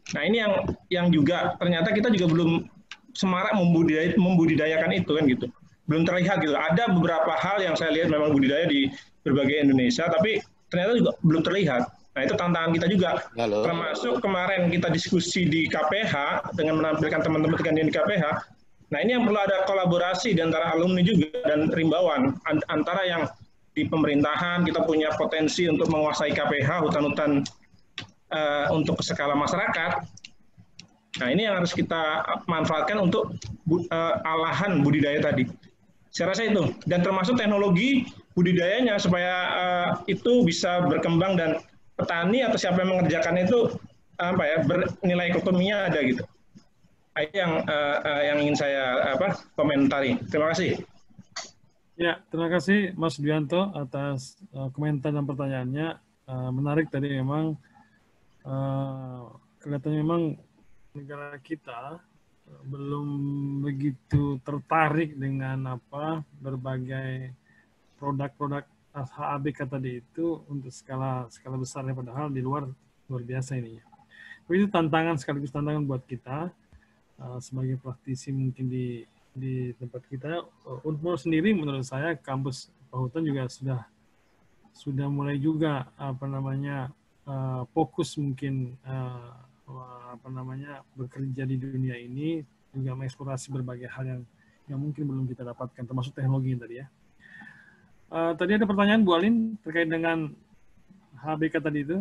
G: Nah ini yang juga ternyata kita juga belum semarak membudidayakan itu kan gitu. Belum terlihat gitu. Ada beberapa hal yang saya lihat memang budidaya di berbagai Indonesia, tapi ternyata juga belum terlihat. Nah itu tantangan kita juga.
E: Halo.
G: Termasuk kemarin kita diskusi di KPH dengan menampilkan teman-teman di KPH. Nah ini yang perlu ada kolaborasi di antara alumni juga dan rimbawan, antara yang di pemerintahan kita punya potensi untuk menguasai KPH, hutan-hutan untuk skala masyarakat. Nah ini yang harus kita manfaatkan untuk alahan budidaya tadi. Saya rasa itu, dan termasuk teknologi budidayanya supaya itu bisa berkembang dan petani atau siapa yang mengerjakan itu bernilai ekonominya ada gitu. Itu yang ingin saya komentari. Terima kasih.
A: Ya, terima kasih Mas Duyanto atas komentar dan pertanyaannya. Menarik tadi memang kelihatannya memang negara kita belum begitu tertarik dengan berbagai produk-produk HABK tadi itu untuk skala besarnya, padahal di luar biasa ini. Tapi itu sekaligus tantangan buat kita sebagai praktisi mungkin di tempat kita. Unpur sendiri menurut saya kampus Pahutan juga sudah mulai juga fokus mungkin bekerja di dunia ini, juga mengeksplorasi berbagai hal yang mungkin belum kita dapatkan, termasuk teknologi tadi ya. Tadi ada pertanyaan Bu Alin terkait dengan HBK tadi itu.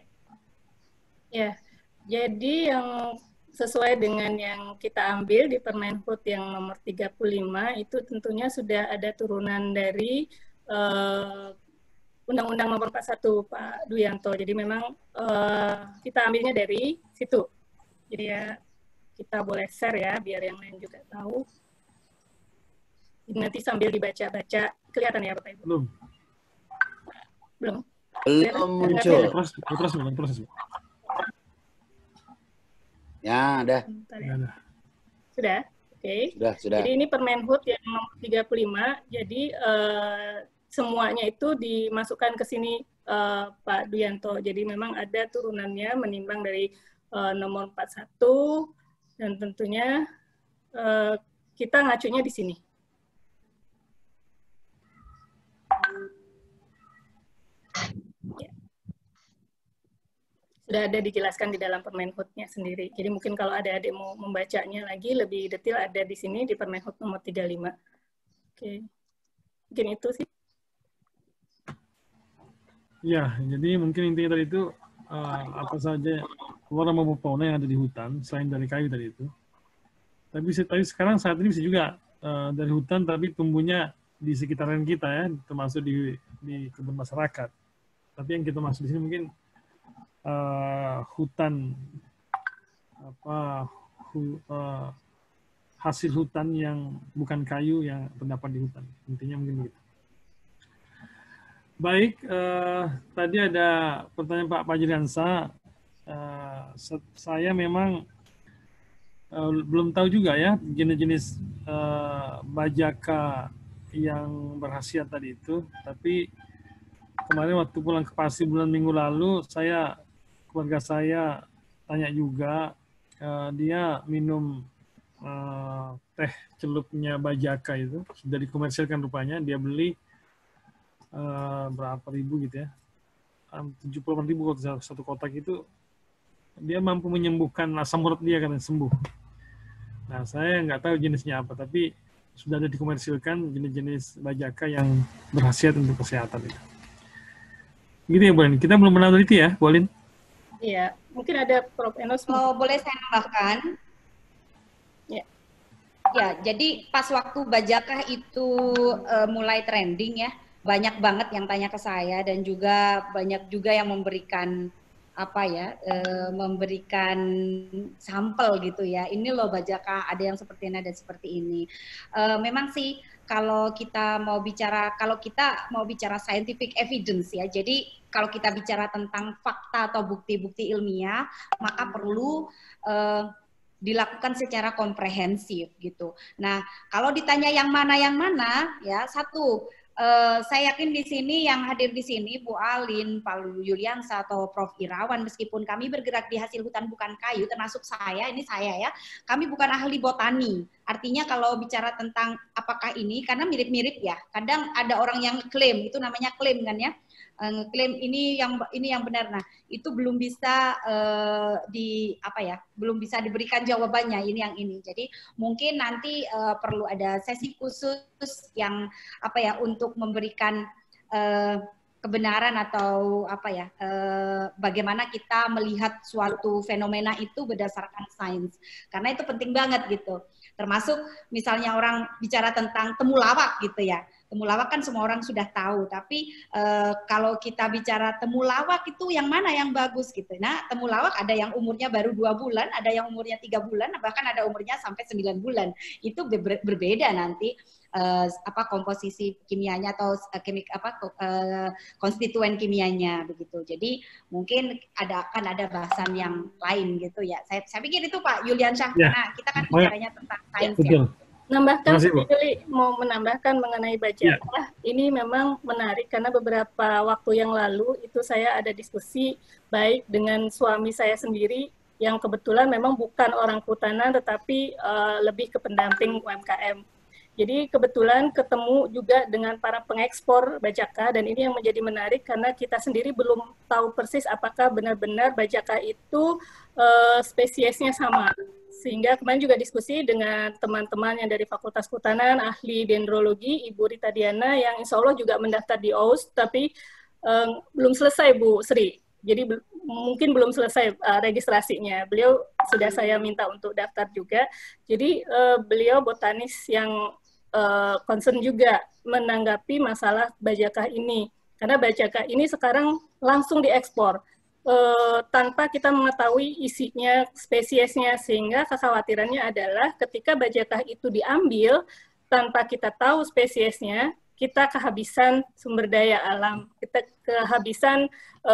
C: Ya, jadi yang sesuai dengan yang kita ambil di Permenhub yang nomor 35 itu tentunya sudah ada turunan dari Undang-Undang nomor 41 Pak Duyanto. Jadi memang kita ambilnya dari situ. Jadi ya kita boleh share ya biar yang lain juga tahu. Nanti sambil dibaca-baca kelihatan ya Bapak Ibu? Belum muncul.
A: Proses.
E: Ya, ada.
C: Sudah? Oke.
E: Sudah.
C: Jadi ini Permenhub yang nomor 35. Jadi semuanya itu dimasukkan ke sini Pak Duyanto. Jadi memang ada turunannya menimbang dari nomor 41 dan tentunya kita ngacunya di sini. Ya. Sudah ada dijelaskan di dalam Permenhub-nya sendiri. Jadi mungkin kalau ada adik mau membacanya lagi lebih detail ada di sini di Permenhub nomor 35. Oke. Mungkin itu sih.
A: Ya, jadi mungkin intinya tadi itu apa saja warna maupun fauna yang ada di hutan selain dari kayu tadi itu. Tapi sekarang saat ini bisa juga dari hutan tapi tumbuhnya di sekitaran kita ya, termasuk di kebun masyarakat. Tapi yang kita maksud di sini mungkin hutan hasil hutan yang bukan kayu yang terdapat di hutan. Intinya mungkin begitu. Baik, tadi ada pertanyaan Pak Fajriansa. Saya memang belum tahu juga ya jenis-jenis bajaka yang berkhasiat tadi itu. Tapi kemarin waktu pulang ke Pasi bulan minggu lalu, keluarga saya tanya juga, dia minum teh celupnya bajaka itu, sudah dikomersilkan rupanya, dia beli berapa ribu gitu ya, 78.000 satu kotak itu, dia mampu menyembuhkan asam urat dia kan, sembuh. Nah saya nggak tahu jenisnya apa, tapi sudah ada dikomersilkan jenis-jenis bajaka yang berkhasiat untuk kesehatan itu. Gitu ya Bu Alin, kita belum pernah teliti ya Bu Alin?
C: Iya, mungkin ada Prof. Enos.
B: Boleh saya tambahkan?
C: Ya.
B: Ya, jadi pas waktu bajaka itu mulai trending ya, banyak banget yang tanya ke saya dan juga banyak juga yang memberikan memberikan sampel gitu ya. Ini loh bajaka, ada yang seperti ini, ada seperti ini. Memang sih kalau kita mau bicara scientific evidence ya. Jadi kalau kita bicara tentang fakta atau bukti-bukti ilmiah, maka perlu dilakukan secara komprehensif gitu. Nah, kalau ditanya yang mana ya, satu saya yakin di sini yang hadir di sini Bu Alin, Pak Yuliansa atau Prof Irawan, meskipun kami bergerak di hasil hutan bukan kayu, termasuk saya, ini saya ya, kami bukan ahli botani. Artinya kalau bicara tentang apakah ini, karena mirip-mirip ya, kadang ada orang yang klaim, itu namanya klaim kan ya, klaim ini yang benar. Nah, itu belum bisa belum bisa diberikan jawabannya ini yang ini. Jadi mungkin nanti perlu ada sesi khusus yang untuk memberikan kebenaran atau bagaimana kita melihat suatu fenomena itu berdasarkan sains. Karena itu penting banget gitu. Termasuk misalnya orang bicara tentang temulawak gitu ya. Temulawak kan semua orang sudah tahu, tapi kalau kita bicara temulawak itu yang mana yang bagus gitu. Nah, temulawak ada yang umurnya baru 2 bulan, ada yang umurnya 3 bulan, bahkan ada umurnya sampai 9 bulan. Itu berbeda nanti komposisi kimianya atau konstituen kimianya begitu. Jadi mungkin akan ada bahasan yang lain gitu ya. Saya pikir itu Pak Yuliansyah, ya. Karena kita kan bicaranya tentang sains ya.
C: Nambahkan, mau menambahkan mengenai bajaka, ini memang menarik karena beberapa waktu yang lalu itu saya ada diskusi baik dengan suami saya sendiri yang kebetulan memang bukan orang kehutanan tetapi lebih ke pendamping UMKM. Jadi kebetulan ketemu juga dengan para pengekspor bajaka dan ini yang menjadi menarik karena kita sendiri belum tahu persis apakah benar-benar bajaka itu spesiesnya sama. Sehingga kemarin juga diskusi dengan teman-teman yang dari Fakultas Kehutanan, ahli dendrologi, Ibu Rita Diana, yang insya Allah juga mendaftar di OUS, tapi belum selesai Bu Sri. Jadi mungkin belum selesai registrasinya. Beliau sudah saya minta untuk daftar juga. Jadi beliau botanis yang concern juga menanggapi masalah bajaka ini. Karena bajaka ini sekarang langsung diekspor. Tanpa kita mengetahui isinya, spesiesnya, sehingga kekhawatirannya adalah ketika bajaka itu diambil tanpa kita tahu spesiesnya, kita kehabisan sumber daya alam, kita kehabisan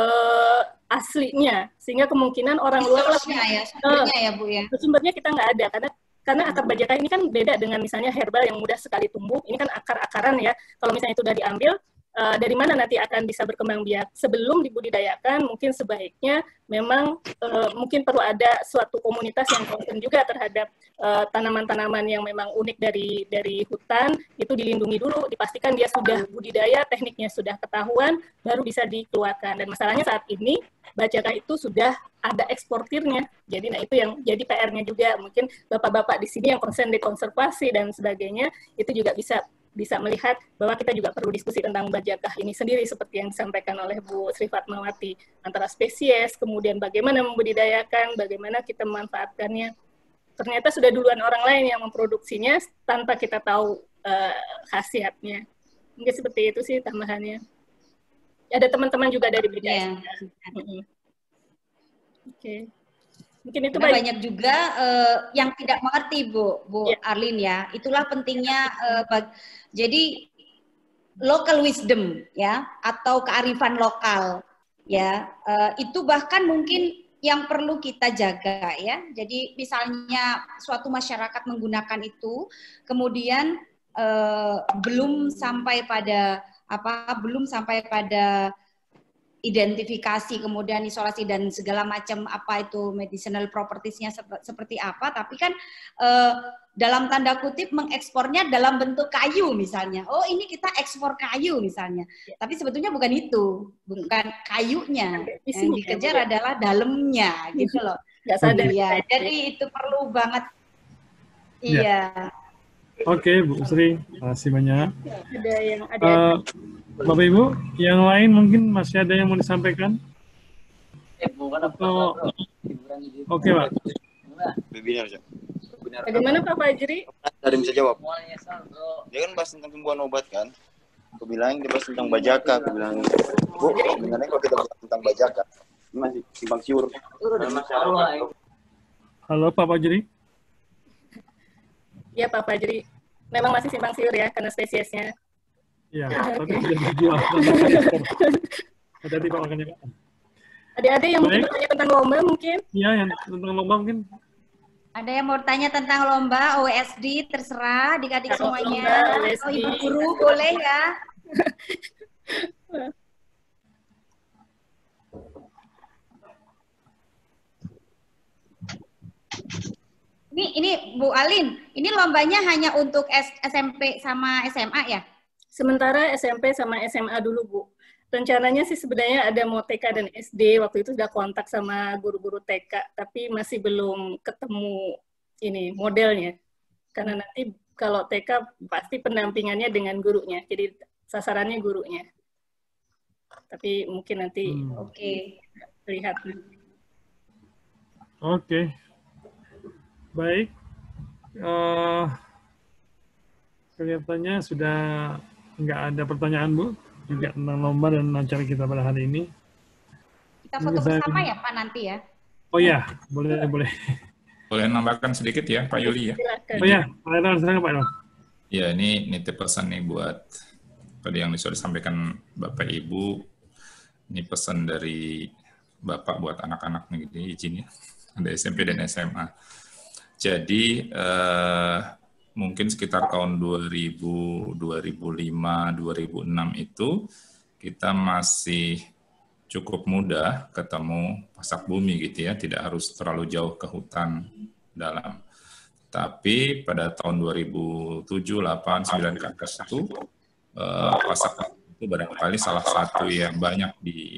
C: aslinya, sehingga kemungkinan orang luar sumbernya kita nggak ada, karena akar bajaka ini kan beda dengan misalnya herbal yang mudah sekali tumbuh, ini kan akar-akaran ya, kalau misalnya itu sudah diambil, dari mana nanti akan bisa berkembang biak. Sebelum dibudidayakan, mungkin sebaiknya memang mungkin perlu ada suatu komunitas yang concern juga terhadap tanaman-tanaman yang memang unik dari hutan, itu dilindungi dulu, dipastikan dia sudah budidaya, tekniknya sudah ketahuan, baru bisa dikeluarkan. Dan masalahnya saat ini, bajaka itu sudah ada eksportirnya. Jadi itu yang jadi PR-nya juga. Mungkin bapak-bapak di sini yang concern di konservasi dan sebagainya, itu juga bisa melihat bahwa kita juga perlu diskusi tentang bajaka ini sendiri seperti yang disampaikan oleh Bu Sri Fatmawati, antara spesies, kemudian bagaimana membudidayakan, bagaimana kita memanfaatkannya. Ternyata sudah duluan orang lain yang memproduksinya tanpa kita tahu khasiatnya. Mungkin seperti itu sih tambahannya. Ada teman-teman juga dari BDS. Oke. Mungkin itu
B: banyak juga yang tidak mengerti Bu Arlin ya. Itulah pentingnya jadi local wisdom ya atau kearifan lokal ya. Itu bahkan mungkin yang perlu kita jaga ya. Jadi misalnya suatu masyarakat menggunakan itu kemudian belum sampai pada identifikasi, kemudian isolasi dan segala macam apa itu medicinal properties-nya seperti apa, tapi kan dalam tanda kutip mengekspornya dalam bentuk kayu misalnya. Oh ini kita ekspor kayu misalnya, tapi sebetulnya bukan itu, bukan kayunya. Yang dikejar adalah dalamnya gitu loh.
C: Nggak sadar.
B: Ya, jadi itu perlu banget. Iya.
A: Oke, Bu Sri, terima kasih banyak.
C: Ada
A: Bapak Ibu, yang lain mungkin masih ada yang mau disampaikan? Atau oke, Pak.
C: Bagaimana Pak Fajri?
H: Ada yang bisa jawab. Dia kan bahas tentang tumbuhan obat kan. Aku bilang dia bahas tentang bajaka. Aku bilang, Bu, sebenarnya kalau kita bahas tentang bajaka, ini masih simpang siur.
A: Halo Pak Fajri.
C: Ya Pak Fajri, memang masih simpang siur ya karena spesiesnya.
A: Iya, tapi sudah dijual. Hati-hati Pak makanya Pak.
C: Ada yang mau bertanya tentang lomba mungkin?
A: Iya, yang tentang lomba mungkin.
B: Ada yang mau bertanya tentang lomba OSD, terserah adik-adik semuanya.
C: Lomba,
B: Ibu guru boleh ya. Ini Bu Alin, ini lombanya hanya untuk SMP sama SMA ya?
C: Sementara SMP sama SMA dulu, Bu. Rencananya sih sebenarnya ada mau TK dan SD, waktu itu sudah kontak sama guru-guru TK, tapi masih belum ketemu ini modelnya. Karena nanti kalau TK pasti pendampingannya dengan gurunya, jadi sasarannya gurunya. Tapi mungkin nanti lihat.
A: Oke. Baik. Kelihatannya sudah nggak ada pertanyaan, Bu, juga tentang lomba dan acara kita pada hari ini.
B: Kita foto bersama ya, Pak, nanti ya?
A: Oh ya, boleh.
D: Boleh nambahkan sedikit ya, Pak Yuli ya?
C: Silakan.
A: Oh ya, Pak Erwan, silakan Pak Erwan.
D: Ya, ini nitip pesan nih buat tadi yang sudah disampaikan Bapak Ibu. Ini pesan dari Bapak buat anak-anak nih, izin ya. Ada SMP dan SMA. Jadi mungkin sekitar tahun 2000, 2005, 2006 itu kita masih cukup mudah ketemu pasak bumi gitu ya, tidak harus terlalu jauh ke hutan dalam. Tapi pada tahun 2007, 8, 9 ke atas itu pasak itu barangkali salah satu yang banyak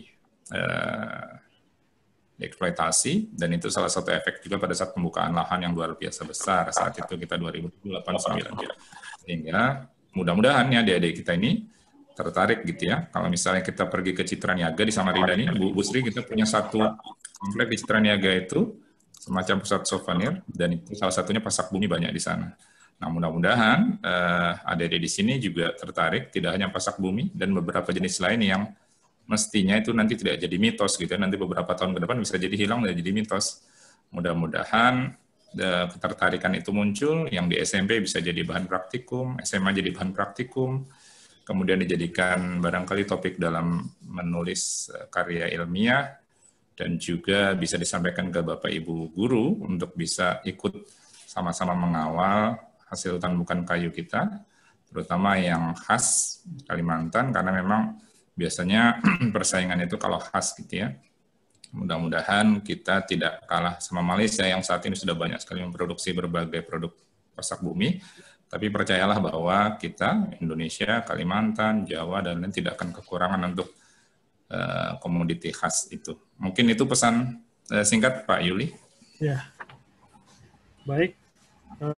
D: dieksploitasi, dan itu salah satu efek juga pada saat pembukaan lahan yang luar biasa besar saat itu kita 2008-2009. Sehingga mudah-mudahan ya adik-adik kita ini tertarik gitu ya. Kalau misalnya kita pergi ke Citra Niaga di Samarinda ini, Bu Sri, kita punya satu komplek di Citra Niaga itu semacam pusat souvenir, dan itu salah satunya pasak bumi banyak di sana. Nah, mudah-mudahan adik-adik di sini juga tertarik, tidak hanya pasak bumi dan beberapa jenis lain yang mestinya itu nanti tidak jadi mitos gitu ya. Nanti beberapa tahun ke depan bisa jadi hilang dan jadi mitos. Mudah-mudahan ketertarikan itu muncul, yang di SMP bisa jadi bahan praktikum, SMA jadi bahan praktikum, kemudian dijadikan barangkali topik dalam menulis karya ilmiah, dan juga bisa disampaikan ke Bapak Ibu guru untuk bisa ikut sama-sama mengawal hasil hutan bukan kayu kita, terutama yang khas Kalimantan, karena memang biasanya persaingan itu kalau khas gitu ya. Mudah-mudahan kita tidak kalah sama Malaysia yang saat ini sudah banyak sekali memproduksi berbagai produk pasak bumi. Tapi percayalah bahwa kita, Indonesia, Kalimantan, Jawa, dan lain tidak akan kekurangan untuk komoditi khas itu. Mungkin itu pesan singkat Pak Yuli.
A: Ya, baik.